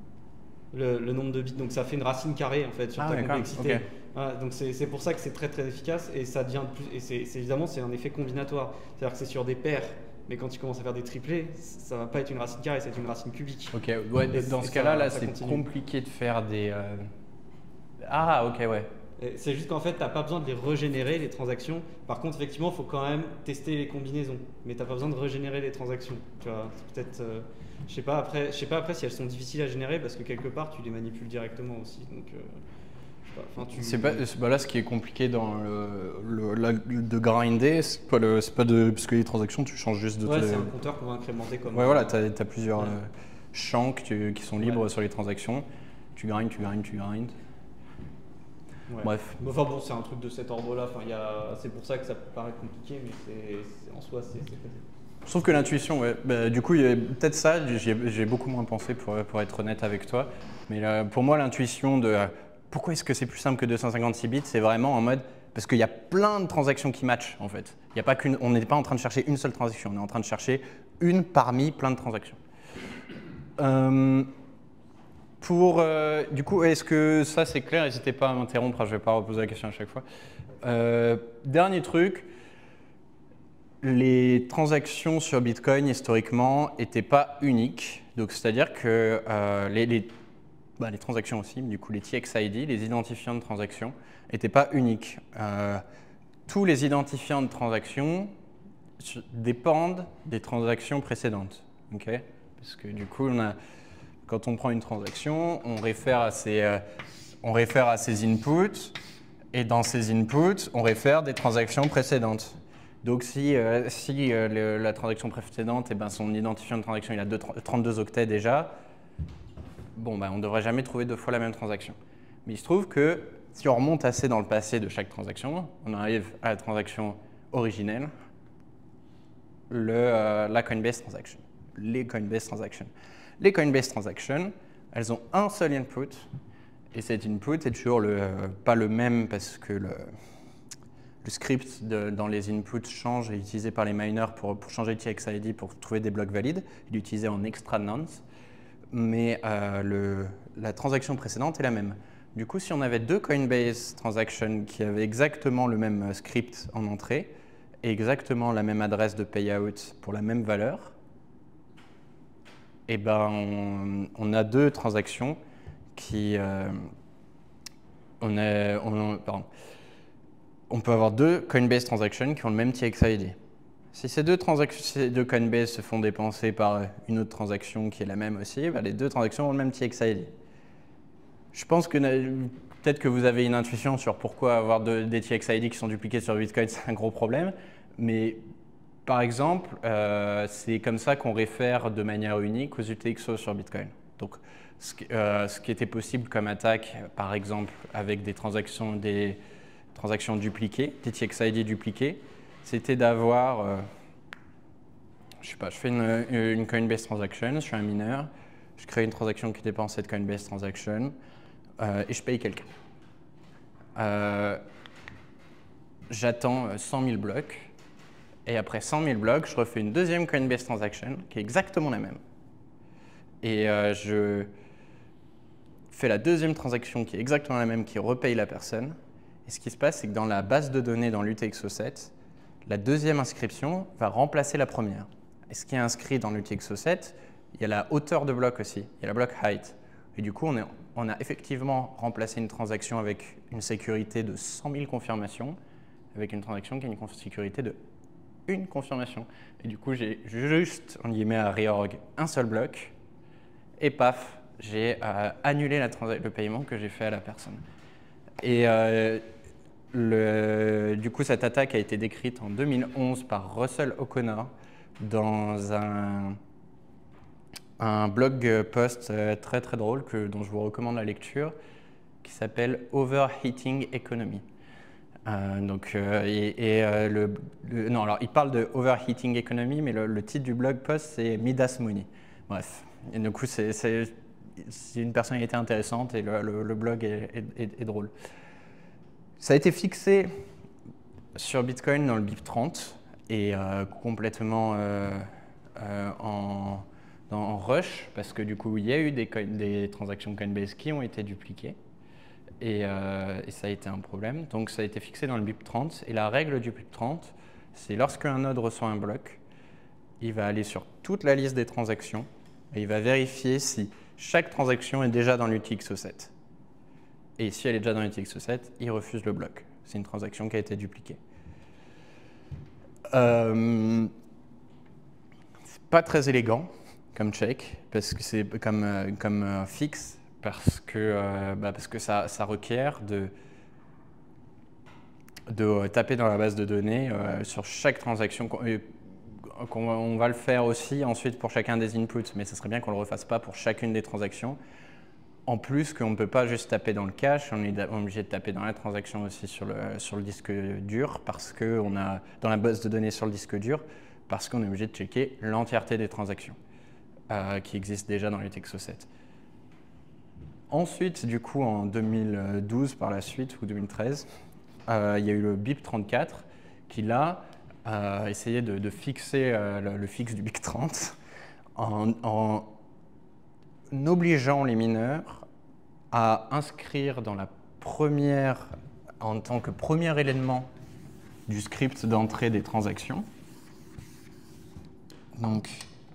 [SPEAKER 3] Le, le nombre de bits, donc ça fait une racine carrée en fait sur
[SPEAKER 1] ah,
[SPEAKER 3] ta complexité.
[SPEAKER 1] Okay.
[SPEAKER 3] Voilà, donc c'est pour ça que c'est très très efficace, et ça devient plus, et c'est évidemment c'est un effet combinatoire, c'est-à-dire que c'est sur des paires. Mais quand tu commences à faire des triplés, ça va pas être une racine carrée, c'est une racine cubique.
[SPEAKER 1] Ok, ouais, et dans ce cas-là, là, c'est compliqué de faire des. Euh... Ah, ok, ouais.
[SPEAKER 3] C'est juste qu'en fait, tu n'as pas besoin de les régénérer, les transactions. Par contre, effectivement, il faut quand même tester les combinaisons. Mais tu n'as pas besoin de régénérer les transactions. Tu vois, peut-être. Euh, je sais pas après, je sais pas après si elles sont difficiles à générer parce que quelque part, tu les manipules directement aussi. Donc. Euh, Enfin, tu...
[SPEAKER 1] C'est pas, bah là, ce qui est compliqué dans le, le, la, de grinder, c'est pas, le, pas de. Parce que les transactions, tu changes juste de.
[SPEAKER 3] Ouais, c'est un compteur qu'on va incrémenter comme.
[SPEAKER 1] Ouais, voilà, tu as, as plusieurs ouais. euh, champs que tu, qui sont libres
[SPEAKER 3] ouais.
[SPEAKER 1] sur les transactions. Tu grindes, tu grindes, tu grindes.
[SPEAKER 3] Ouais.
[SPEAKER 1] Bref.
[SPEAKER 3] Enfin bon, c'est un truc de cet ordre-là. Enfin, c'est pour ça que ça peut paraître compliqué, mais c'est en soi, c'est facile.
[SPEAKER 1] Je trouve que l'intuition, ouais. Bah, du coup, il y a peut-être ça, j'ai beaucoup moins pensé pour, pour être honnête avec toi. Mais là, pour moi, l'intuition de. Pourquoi est-ce que c'est plus simple que deux cent cinquante-six bits? C'est vraiment en mode, parce qu'il y a plein de transactions qui matchent en fait. Il y a pas qu'une, on n'est pas en train de chercher une seule transaction, on est en train de chercher une parmi plein de transactions. Euh, pour, euh, du coup, est-ce que ça c'est clair? N'hésitez pas à m'interrompre, je ne vais pas reposer la question à chaque fois. Euh, dernier truc, les transactions sur Bitcoin historiquement n'étaient pas uniques. Donc c'est-à-dire que euh, les, les Bah, les transactions aussi, du coup les T X I D, les identifiants de transactions, n'étaient pas uniques. Euh, tous les identifiants de transactions dépendent des transactions précédentes. Okay, parce que du coup, on a, quand on prend une transaction, on réfère à ses, euh, on réfère à ses inputs, et dans ces inputs, on réfère des transactions précédentes. Donc si, euh, si euh, le, la transaction précédente, eh ben, son identifiant de transaction il a deux, trente-deux octets déjà, bon, ben, on ne devrait jamais trouver deux fois la même transaction. Mais il se trouve que si on remonte assez dans le passé de chaque transaction, on arrive à la transaction originelle, le, euh, la Coinbase Transaction, les Coinbase Transactions. Les Coinbase Transactions, elles ont un seul input, et cet input est toujours le, euh, pas le même parce que le, le script de, dans les inputs change et est utilisé par les miners pour, pour changer T X I D pour trouver des blocs valides. Il est utilisé en extra nonce, mais euh, le, la transaction précédente est la même. Du coup, si on avait deux Coinbase Transactions qui avaient exactement le même script en entrée et exactement la même adresse de payout pour la même valeur, eh ben, on, on a deux transactions qui... Euh, on, est, on, pardon, on peut avoir deux Coinbase Transactions qui ont le même T X I D. Si ces deux, ces deux Coinbase se font dépenser par une autre transaction qui est la même aussi, ben, les deux transactions ont le même T X I D. Je pense que peut-être que vous avez une intuition sur pourquoi avoir de, des T X I D qui sont dupliqués sur Bitcoin, c'est un gros problème. Mais par exemple, euh, c'est comme ça qu'on réfère de manière unique aux U T X O sur Bitcoin. Donc, ce, euh, ce qui était possible comme attaque, par exemple, avec des transactions, des transactions dupliquées, des T X I D dupliqués, c'était d'avoir, euh, je sais pas, je fais une, une Coinbase Transaction, je suis un mineur, je crée une transaction qui dépend de cette Coinbase Transaction, Euh, et je paye quelqu'un. Euh, J'attends cent mille blocs, et après cent mille blocs, je refais une deuxième Coinbase Transaction qui est exactement la même. Et euh, je fais la deuxième transaction qui est exactement la même, qui repaye la personne. Et ce qui se passe, c'est que dans la base de données dans l'U T X O sept, la deuxième inscription va remplacer la première. Et ce qui est inscrit dans l'U T X O sept, il y a la hauteur de bloc aussi, il y a la block height. Et du coup, on, est, on a effectivement remplacé une transaction avec une sécurité de cent mille confirmations, avec une transaction qui a une sécurité de une confirmation. Et du coup, j'ai juste, on y met à reorg un seul bloc, et paf, j'ai euh, annulé la le paiement que j'ai fait à la personne. Et euh, le, du coup, cette attaque a été décrite en deux mille onze par Russell O'Connor dans un... un blog post très très drôle que, dont je vous recommande la lecture qui s'appelle Overheating Economy. Euh, donc, euh, et, et euh, le, le, non, alors il parle de Overheating Economy, mais le, le titre du blog post c'est Midas Money. Bref, et du coup c'est une personnalité intéressante et le, le, le blog est, est, est drôle. Ça a été fixé sur Bitcoin dans le B I P trente et euh, complètement euh, euh, en en rush, parce que du coup, il y a eu des, des transactions Coinbase qui ont été dupliquées, et, euh, et ça a été un problème. Donc, ça a été fixé dans le B I P trente, et la règle du B I P trente, c'est lorsqu'un node reçoit un bloc, il va aller sur toute la liste des transactions, et il va vérifier si chaque transaction est déjà dans l'U T X O sept. Et si elle est déjà dans l'U T X O sept, il refuse le bloc. C'est une transaction qui a été dupliquée. Euh, c'est pas très élégant comme check, parce que c'est comme, euh, comme euh, fixe, parce que, euh, bah, parce que ça, ça requiert de, de euh, taper dans la base de données euh, sur chaque transaction. Qu'on, qu'on, on va le faire aussi ensuite pour chacun des inputs, mais ce serait bien qu'on ne le refasse pas pour chacune des transactions. En plus qu'on ne peut pas juste taper dans le cache, on est obligé de taper dans la transaction aussi sur le, sur le disque dur, parce qu'on a dans la base de données sur le disque dur, parce qu'on est obligé de checker l'entièreté des transactions. Euh, qui existe déjà dans l'U T X O sept. Ensuite, du coup, en deux mille douze par la suite, ou deux mille treize, euh, il y a eu le B I P trente-quatre qui, là, a essayé de, de fixer euh, le, le fixe du B I P trente en, en obligeant les mineurs à inscrire dans la première, en tant que premier élément du script d'entrée des transactions. Donc,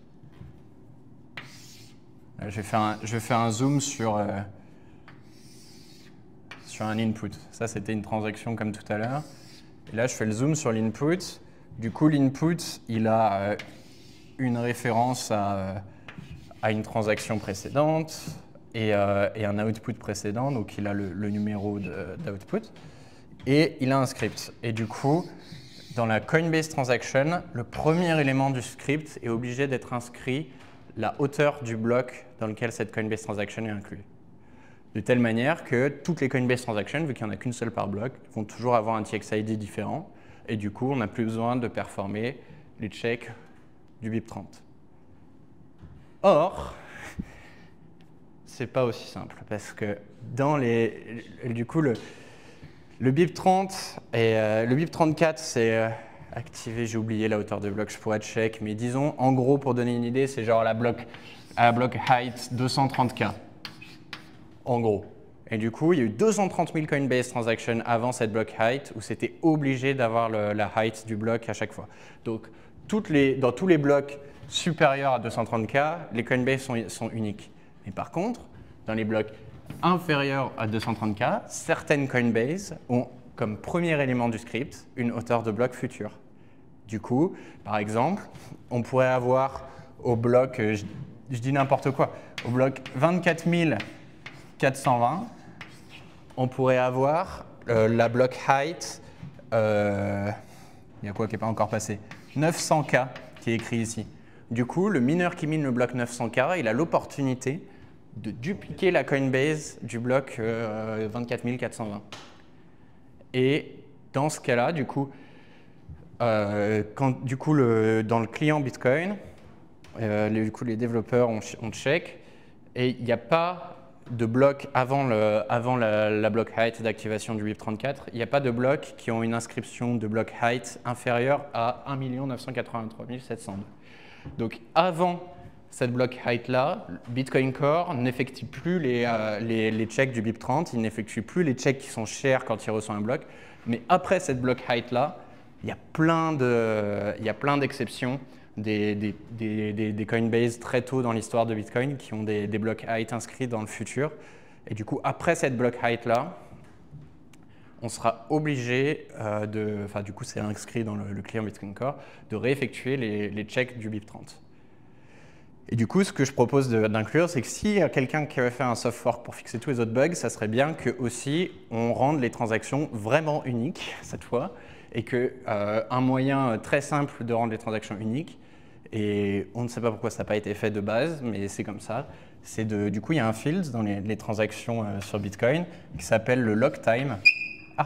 [SPEAKER 1] Je vais, faire un, je vais faire un zoom sur, euh, sur un input. Ça, c'était une transaction comme tout à l'heure. Et là, je fais le zoom sur l'input. Du coup, l'input, il a euh, une référence à, à une transaction précédente et, euh, et un output précédent. Donc, il a le, le numéro d'output. Et il a un script. Et du coup, dans la Coinbase Transaction, le premier élément du script est obligé d'être inscrit la hauteur du bloc dans lequel cette Coinbase Transaction est inclue. De telle manière que toutes les Coinbase Transactions, vu qu'il n'y en a qu'une seule par bloc, vont toujours avoir un T X I D différent. Et du coup, on n'a plus besoin de performer les checks du B I P trente. Or, c'est pas aussi simple parce que dans les, du coup, le, le B I P trente et euh, le B I P trente-quatre, c'est euh, activé. J'ai oublié la hauteur de bloc, je pourrais check, mais disons, en gros, pour donner une idée, c'est genre la bloc, à la bloc height deux cent trente K, en gros. Et du coup, il y a eu deux cent trente mille Coinbase Transactions avant cette block height où c'était obligé d'avoir la height du bloc à chaque fois. Donc, toutes les, dans tous les blocs supérieurs à deux cent trente K, les Coinbase sont, sont uniques. Mais par contre, dans les blocs inférieurs à deux cent trente K, certaines Coinbase ont comme premier élément du script une hauteur de bloc future. Du coup, par exemple, on pourrait avoir au bloc, je, je dis n'importe quoi, au bloc vingt-quatre mille quatre cent vingt, on pourrait avoir euh, la block height, euh, il y a quoi qui n'est pas encore passé, neuf cents K qui est écrit ici. Du coup, le mineur qui mine le bloc neuf cents K, il a l'opportunité de dupliquer la Coinbase du bloc euh, vingt-quatre mille quatre cent vingt. Et dans ce cas-là, du coup, euh, quand, du coup le, dans le client Bitcoin, euh, les, du coup, les développeurs ont, ont check, et il n'y a pas de blocs avant, le, avant la, la block height d'activation du B I P trente-quatre, il n'y a pas de blocs qui ont une inscription de block height inférieure à un million neuf cent quatre-vingt-trois mille sept cent deux. Donc avant cette block height-là, Bitcoin Core n'effectue plus les, euh, les, les checks du B I P trente, il n'effectue plus les checks qui sont chers quand il reçoit un bloc. Mais après cette block height-là, il y a plein de, il y a plein d'exceptions. Des, des, des, des Coinbase très tôt dans l'histoire de Bitcoin qui ont des, des blocs height inscrits dans le futur. Et du coup, après cette block height-là, on sera obligé euh, de, enfin du coup c'est inscrit dans le, le client Bitcoin Core, de réeffectuer les, les checks du B I P trente. Et du coup, ce que je propose d'inclure, c'est que s'il y a quelqu'un qui avait fait un soft fork pour fixer tous les autres bugs, ça serait bien que aussi on rende les transactions vraiment uniques cette fois, et que euh, un moyen très simple de rendre les transactions uniques, et on ne sait pas pourquoi ça n'a pas été fait de base, mais c'est comme ça. C'est de, du coup, il y a un field dans les, les transactions euh, sur Bitcoin qui s'appelle le lock time. Ah.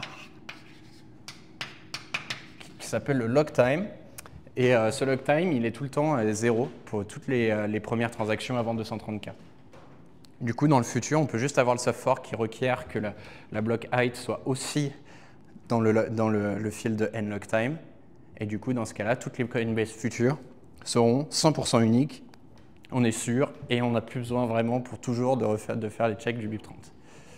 [SPEAKER 1] Qui s'appelle le lock time. Et euh, ce lock time, il est tout le temps euh, zéro pour toutes les, euh, les premières transactions avant deux cent trente K. Du coup, dans le futur, on peut juste avoir le soft fork qui requiert que la, la block height soit aussi dans le, dans le, le field de nLock time. Et du coup, dans ce cas-là, toutes les Coinbase futures seront cent pour cent uniques, on est sûr, et on n'a plus besoin vraiment pour toujours de, refaire, de faire les checks du B I P trente.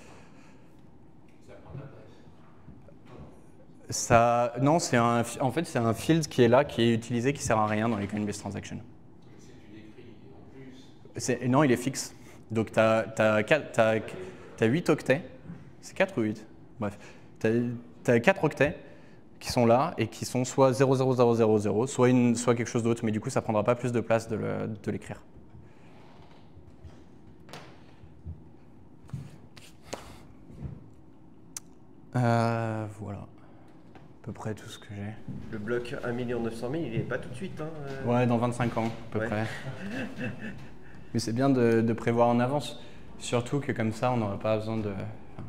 [SPEAKER 1] Ça, non, c'est un, en fait, c'est un field qui est là, qui est utilisé, qui ne sert à rien dans les Coinbase Transactions. C'est, non, il est fixe. Donc, tu as huit octets. C'est quatre ou huit? Bref. Tu as quatre octets qui sont là et qui sont soit zéro zéro zéro zéro zéro, soit, une, soit quelque chose d'autre, mais du coup, ça ne prendra pas plus de place de l'écrire. Euh, voilà. À peu près tout ce que j'ai.
[SPEAKER 7] Le bloc un million neuf cent mille, il n'est pas tout de suite. Hein, euh...
[SPEAKER 1] Ouais, dans vingt-cinq ans, à peu
[SPEAKER 7] ouais.
[SPEAKER 1] près. Mais c'est bien de, de prévoir en avance. Surtout que comme ça, on n'aura pas besoin de... Enfin,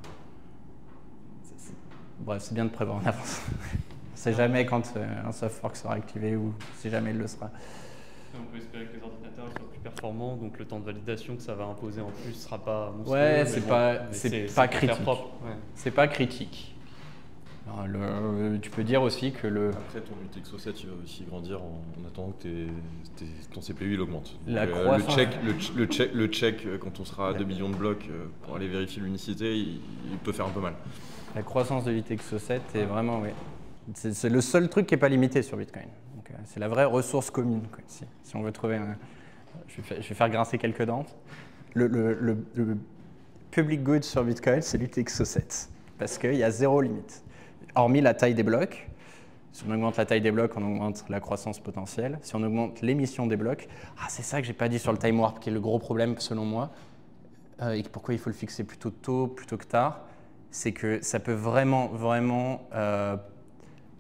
[SPEAKER 1] bref, c'est bien de prévoir en avance. On ne sait jamais quand un soft fork sera activé ou si jamais il le sera.
[SPEAKER 3] On peut espérer que les ordinateurs soient plus performants, donc le temps de validation que ça va imposer en plus ne sera pas monstrueux.
[SPEAKER 1] Ouais, c'est
[SPEAKER 3] bon,
[SPEAKER 1] pas, c'est pas critique.
[SPEAKER 3] Ouais.
[SPEAKER 1] C'est pas critique. Alors, le, tu peux dire aussi que le...
[SPEAKER 5] Après, ton U T X O sept, il va aussi grandir en, en attendant que tes, tes, ton C P U il augmente. Donc,
[SPEAKER 1] La
[SPEAKER 5] euh,
[SPEAKER 1] croissance...
[SPEAKER 5] le, check, le, le, check, le check, quand on sera à deux millions de blocs, euh, pour aller vérifier l'unicité, il, il peut faire un peu mal.
[SPEAKER 1] La croissance de l'U T X O sept est vraiment... Oui. C'est le seul truc qui n'est pas limité sur Bitcoin. Euh, c'est la vraie ressource commune. Quoi, si, si on veut trouver un... Je vais, faire, je vais faire grincer quelques dents. Le, le, le, le public good sur Bitcoin, c'est l'U T X O sept. Parce qu'il y a zéro limite. Hormis la taille des blocs. Si on augmente la taille des blocs, on augmente la croissance potentielle. Si on augmente l'émission des blocs, ah, c'est ça que je n'ai pas dit sur le time warp, qui est le gros problème selon moi. Euh, et pourquoi il faut le fixer plutôt tôt plutôt que tard, c'est que ça peut vraiment, vraiment euh,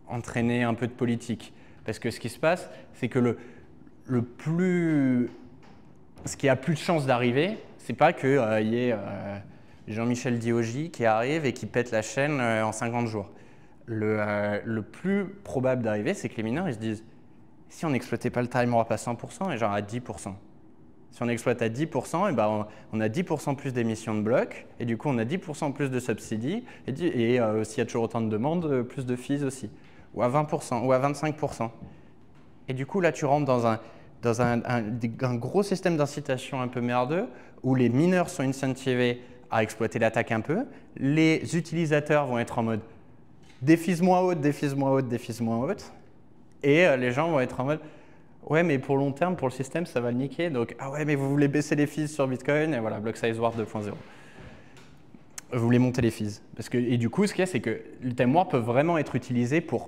[SPEAKER 1] entraîner un peu de politique. Parce que ce qui se passe, c'est que le, le plus, ce qui a plus de chances d'arriver, c'est pas qu'il euh, y ait euh, Jean-Michel Diogy qui arrive et qui pète la chaîne euh, en cinquante jours. Le, euh, le plus probable d'arriver, c'est que les mineurs ils se disent si on n'exploitait pas le time warp à cent pour cent et genre à dix pour cent. Si on exploite à dix pour cent, et ben on, on a dix pour cent plus d'émissions de blocs et du coup on a dix pour cent plus de subsidies et, et euh, s'il y a toujours autant de demandes, plus de fees aussi. Ou à vingt pour cent ou à vingt-cinq pour cent. Et du coup là tu rentres dans un, dans un, un, un gros système d'incitation un peu merdeux où les mineurs sont incentivés à exploiter l'attaque un peu, les utilisateurs vont être en mode des fees moins hautes, des fees moins hautes, des fees moins hautes, et euh, les gens vont être en mode ouais mais pour long terme, pour le système, ça va le niquer, donc ah ouais mais vous voulez baisser les fees sur Bitcoin, et voilà, Block Size Warp deux point zéro. Vous voulez monter les fees. Parce que, et du coup, ce qu'il y a, c'est que le time warp peut vraiment être utilisé pour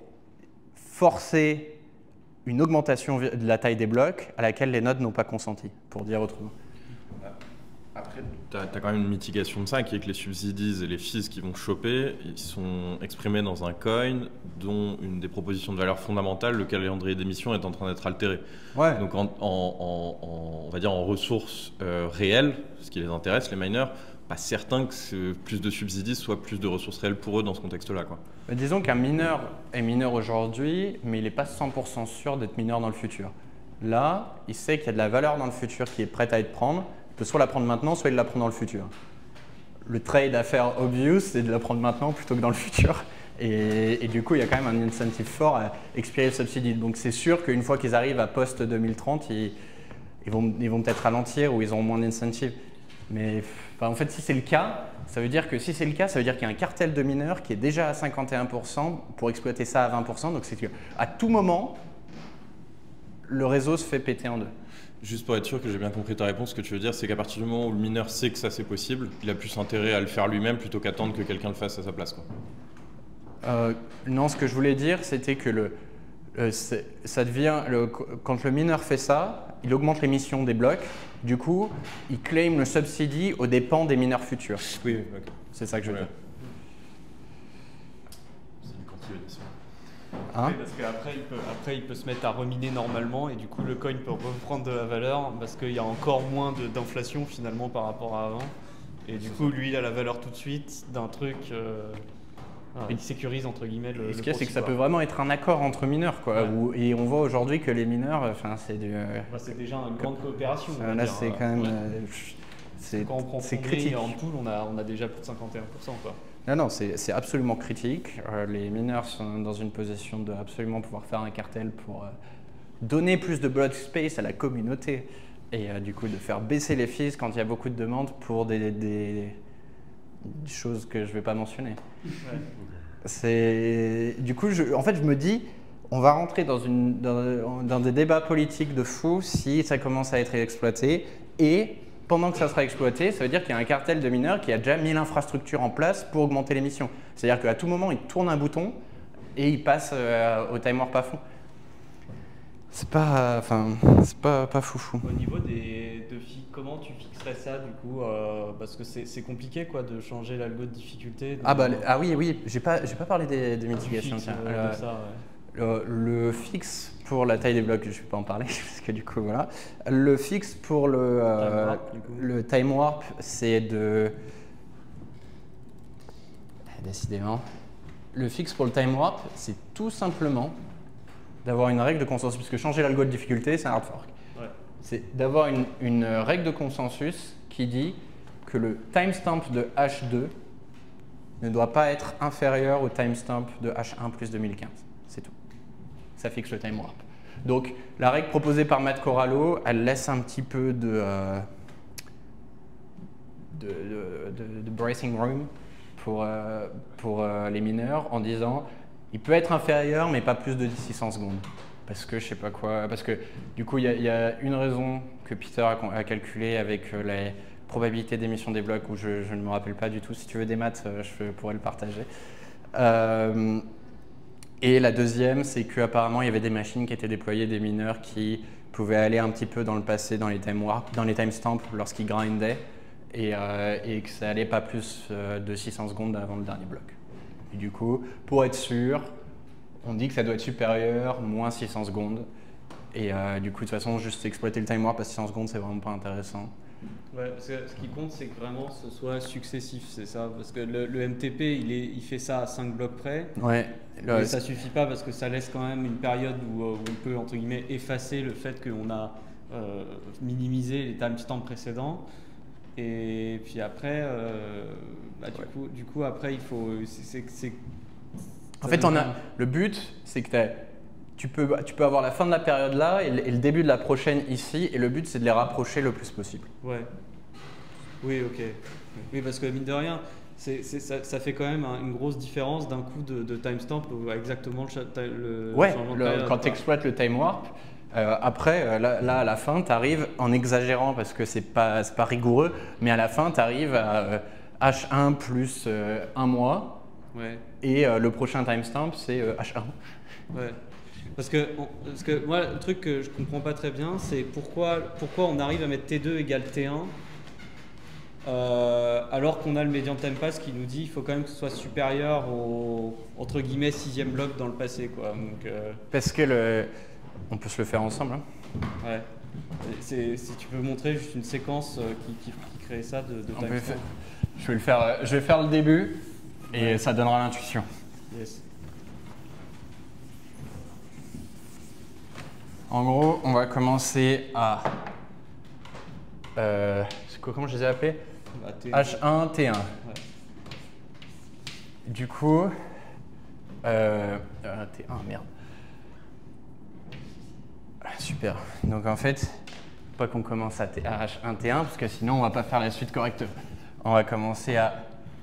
[SPEAKER 1] forcer une augmentation de la taille des blocs à laquelle les nodes n'ont pas consenti, pour dire autrement.
[SPEAKER 5] Après, tu as, as quand même une mitigation de ça, qui est que les subsidies et les fees qui vont choper, ils sont exprimés dans un coin dont une des propositions de valeur fondamentale, le calendrier d'émission est en train d'être altéré.
[SPEAKER 1] Ouais.
[SPEAKER 5] Donc en, en, en, en, on va dire en ressources euh, réelles, ce qui les intéresse, les miners, pas certain que ce, plus de subsidies soit plus de ressources réelles pour eux dans ce contexte-là, quoi.
[SPEAKER 1] Mais disons qu'un mineur est mineur aujourd'hui, mais il n'est pas cent pour cent sûr d'être mineur dans le futur. Là, il sait qu'il y a de la valeur dans le futur qui est prête à être prendre. Il peut soit la prendre maintenant, soit il la prend dans le futur. Le trade à faire obvious, c'est de la prendre maintenant plutôt que dans le futur. Et, et du coup, il y a quand même un incentive fort à expirer le subsidy. Donc c'est sûr qu'une fois qu'ils arrivent à post deux mille trente, ils, ils vont, ils vont peut-être ralentir ou ils auront moins d'incentive. Mais enfin, en fait, si c'est le cas, ça veut dire que si c'est le cas, ça veut dire qu'il y a un cartel de mineurs qui est déjà à cinquante et un pour cent pour exploiter ça à vingt pour cent. Donc c'est qu'à tout moment, le réseau se fait péter en deux.
[SPEAKER 5] Juste pour être sûr que j'ai bien compris ta réponse, ce que tu veux dire, c'est qu'à partir du moment où le mineur sait que ça c'est possible, il a plus intérêt à le faire lui-même plutôt qu'attendre que quelqu'un le fasse à sa place, quoi.
[SPEAKER 1] Euh, non, ce que je voulais dire, c'était que le, euh, ça devient, le, quand le mineur fait ça, il augmente l'émission des blocs. Du coup, il claim le subsidy aux dépens des mineurs futurs.
[SPEAKER 5] Oui, oui, ok.
[SPEAKER 1] C'est ça que je veux
[SPEAKER 5] Ouais.
[SPEAKER 1] dire.
[SPEAKER 5] C'est une continuation.
[SPEAKER 1] Hein?
[SPEAKER 3] Oui, parce qu'après il, peut, après, il peut se mettre à reminer normalement et du coup le coin peut reprendre de la valeur parce qu'il y a encore moins de- d'inflation finalement par rapport à avant. Et du coup, lui, il a la valeur tout de suite d'un truc. Euh, voilà, il sécurise entre guillemets le.
[SPEAKER 1] Et ce
[SPEAKER 3] le
[SPEAKER 1] qu'il y a, c'est que ça peut
[SPEAKER 3] processus.
[SPEAKER 1] vraiment être un accord entre mineurs, quoi.
[SPEAKER 3] Ouais.
[SPEAKER 1] Où- et on voit aujourd'hui que les mineurs, enfin, c'est du. euh,
[SPEAKER 3] Bah, c'est déjà une grande coopération. on
[SPEAKER 1] euh,
[SPEAKER 3] va
[SPEAKER 1] là,
[SPEAKER 3] dire.
[SPEAKER 1] c'est quand même.
[SPEAKER 3] Ouais.
[SPEAKER 1] euh, c'est
[SPEAKER 3] Quand on prend
[SPEAKER 1] c'est
[SPEAKER 3] Foundry
[SPEAKER 1] critique.
[SPEAKER 3] et en pool, on a, on a déjà plus de cinquante et un pour cent. Quoi.
[SPEAKER 1] Non, non, c'est c'est absolument critique. Euh, les mineurs sont dans une position de absolument pouvoir faire un cartel pour euh, donner plus de block space à la communauté et euh, du coup de faire baisser les fees quand il y a beaucoup de demandes pour des, des, des choses que je ne vais pas mentionner.
[SPEAKER 3] Ouais.
[SPEAKER 1] C'est du coup, je, en fait, je me dis, on va rentrer dans, une, dans, dans des débats politiques de fou si ça commence à être exploité et pendant que ça sera exploité, ça veut dire qu'il y a un cartel de mineurs qui a déjà mis l'infrastructure en place pour augmenter l'émission. C'est-à-dire qu'à tout moment, il tourne un bouton et il passe euh, au time warp à fond. C'est pas, enfin, c'est pas, pas foufou.
[SPEAKER 3] Au niveau des de fi- comment tu fixerais ça du coup euh, parce que c'est c'est compliqué quoi de changer l'algo de difficulté. de-
[SPEAKER 1] Ah bah les- ah oui oui, j'ai pas j'ai pas parlé des, des mitigations.
[SPEAKER 3] fixe,
[SPEAKER 1] Tiens.
[SPEAKER 3] euh,
[SPEAKER 1] Euh,
[SPEAKER 3] de ça, ouais.
[SPEAKER 1] le, le fixe pour la taille des blocs, je vais pas en parler parce que du coup voilà. Le fixe pour le euh,
[SPEAKER 3] Time warp, du coup.
[SPEAKER 1] le time warp, c'est de décidément. Le fixe pour le time warp, c'est tout simplement d'avoir une règle de consensus, parce que changer l'algo de difficulté, c'est un hard fork.
[SPEAKER 3] Ouais.
[SPEAKER 1] C'est d'avoir une, une règle de consensus qui dit que le timestamp de H deux ne doit pas être inférieur au timestamp de H un plus deux mille quinze. C'est tout. Ça fixe le time warp. Donc, la règle proposée par Matt Corallo, elle laisse un petit peu de, euh, de, de, de- de bracing room pour, euh, pour euh, les mineurs en disant il peut être inférieur, mais pas plus de six cents secondes. Parce que je sais pas quoi. Parce que du coup, il y, a- il y a une raison que Peter a, a calculée avec euh, les probabilités d'émission des blocs, où je, je ne me rappelle pas du tout. Si tu veux des maths, euh, je pourrais le partager. Euh, et la deuxième, c'est qu'apparemment, il y avait des machines qui étaient déployées, des mineurs qui pouvaient aller un petit peu dans le passé, dans les time warp, dans les timestamps lorsqu'ils grindaient, et, euh, et que ça allait pas plus euh, de six cents secondes avant le dernier bloc. Et du coup, pour être sûr, on dit que ça doit être supérieur, moins six cents secondes. Et euh, du coup, de toute façon, juste exploiter le time warp à six cents secondes, c'est vraiment pas intéressant.
[SPEAKER 3] Ouais, parce que ce qui compte, c'est que vraiment ce soit successif, c'est ça. Parce que le, le M T P, il, est, il fait ça à cinq blocs près.
[SPEAKER 1] Ouais.
[SPEAKER 3] Mais ça suffit pas parce que ça laisse quand même une période où, où on peut, entre guillemets, effacer le fait qu'on a euh, minimisé les timestamps précédents. Et puis après, euh, bah, du, ouais. coup, du coup, après, il faut. C'est, c'est,
[SPEAKER 1] en fait, on a, le but, c'est que t'as, tu, peux, tu peux avoir la fin de la période là et le, et le début de la prochaine ici. Et le but, c'est de les rapprocher le plus possible.
[SPEAKER 3] Ouais. Oui, ok. Oui, parce que mine de rien, c'est, c'est, ça, ça fait quand même un, une grosse différence d'un coup de, de timestamp exactement le, le
[SPEAKER 1] ouais,
[SPEAKER 3] changement
[SPEAKER 1] le,
[SPEAKER 3] de période.
[SPEAKER 1] Quand tu exploites le time warp. Euh, après, euh, là, là, à la fin, tu arrives, en exagérant parce que c'est pas, c'est pas rigoureux, mais à la fin, tu arrives à euh, H un plus euh, un mois.
[SPEAKER 3] Ouais.
[SPEAKER 1] Et euh, le prochain timestamp, c'est euh, H un.
[SPEAKER 3] Ouais. Parce que, on, parce que moi, le truc que je comprends pas très bien, c'est pourquoi, pourquoi on arrive à mettre T deux égale T un euh, alors qu'on a le median time pass qui nous dit qu'il faut quand même que ce soit supérieur au, entre guillemets, sixième bloc dans le passé, quoi. Donc, euh...
[SPEAKER 1] Parce que le... On peut se le faire ensemble. Hein.
[SPEAKER 3] Ouais. C'est, si tu peux montrer juste une séquence qui, qui, qui crée ça de, de timestamp.
[SPEAKER 1] Je vais le faire. Je vais faire le début et ouais. Ça donnera l'intuition.
[SPEAKER 3] Yes.
[SPEAKER 1] En gros, on va commencer à. Euh, comment je les ai appelés
[SPEAKER 3] bah,
[SPEAKER 1] H un, T un. Ouais. Du coup, euh, euh, T un, merde. Super. Donc en fait, pas qu'on commence à, à H un T un parce que sinon on va pas faire la suite correctement. On va commencer à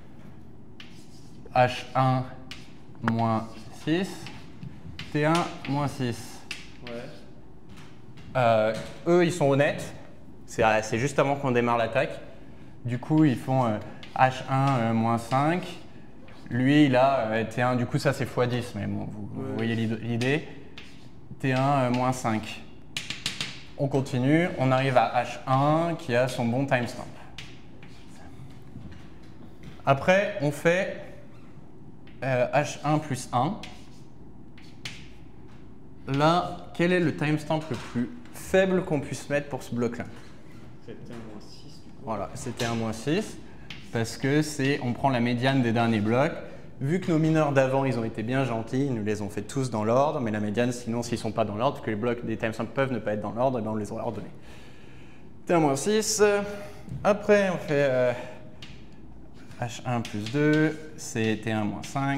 [SPEAKER 1] H un moins six, T un moins six.
[SPEAKER 3] Ouais.
[SPEAKER 1] Euh, eux, ils sont honnêtes. C'est, c'est juste avant qu'on démarre l'attaque. Du coup, ils font euh, H un euh, moins cinq. Lui, il a euh, T un. Du coup, ça c'est fois dix. Mais bon, vous, ouais. vous voyez l'idée. T un euh, moins cinq. On continue, on arrive à H un qui a son bon timestamp. Après, on fait euh, H un plus un. Là, quel est le timestamp le plus faible qu'on puisse mettre pour ce bloc-là?
[SPEAKER 3] C'était un moins six. Du coup.
[SPEAKER 1] Voilà, c'était un moins six. Parce que c'est, on prend la médiane des derniers blocs. Vu que nos mineurs d'avant, ils ont été bien gentils, ils nous les ont fait tous dans l'ordre, mais la médiane, sinon, s'ils ne sont pas dans l'ordre, parce que les blocs des timestamps peuvent ne pas être dans l'ordre, et bien on les aurait ordonnés. T un moins six. Après, on fait euh, H un plus deux, c'est T un moins cinq.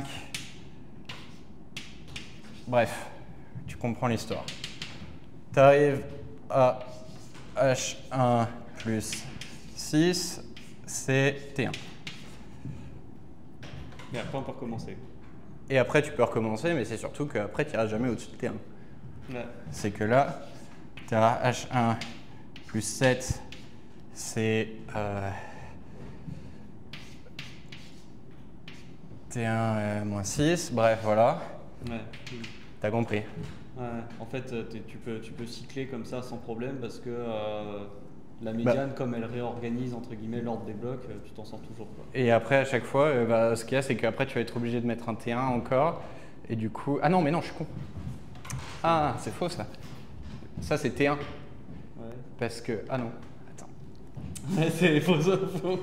[SPEAKER 1] Bref, tu comprends l'histoire. Tu arrives à H un plus six, c'est T un.
[SPEAKER 3] Et après, on peut recommencer.
[SPEAKER 1] Et après, tu peux recommencer, mais c'est surtout qu'après, tu n'iras jamais au-dessus de T un.
[SPEAKER 3] Ouais. C'est
[SPEAKER 1] que là, tu as H un plus sept, c'est euh, T un euh, moins six, bref, voilà.
[SPEAKER 3] Ouais.
[SPEAKER 1] T'as compris.
[SPEAKER 3] Ouais. En fait, tu peux, tu peux cycler comme ça sans problème parce que euh, la médiane, bah, comme elle réorganise entre guillemets l'ordre des blocs, tu t'en sors toujours, quoi.
[SPEAKER 1] Et après, à chaque fois, euh, bah, ce qu'il y a, c'est qu'après, tu vas être obligé de mettre un T un encore. Et du coup… Ah non, mais non, je suis con. Ah, c'est faux, ça. Ça, c'est T un.
[SPEAKER 3] Ouais.
[SPEAKER 1] Parce que… Ah non, attends.
[SPEAKER 3] C'est faux, ça, faux.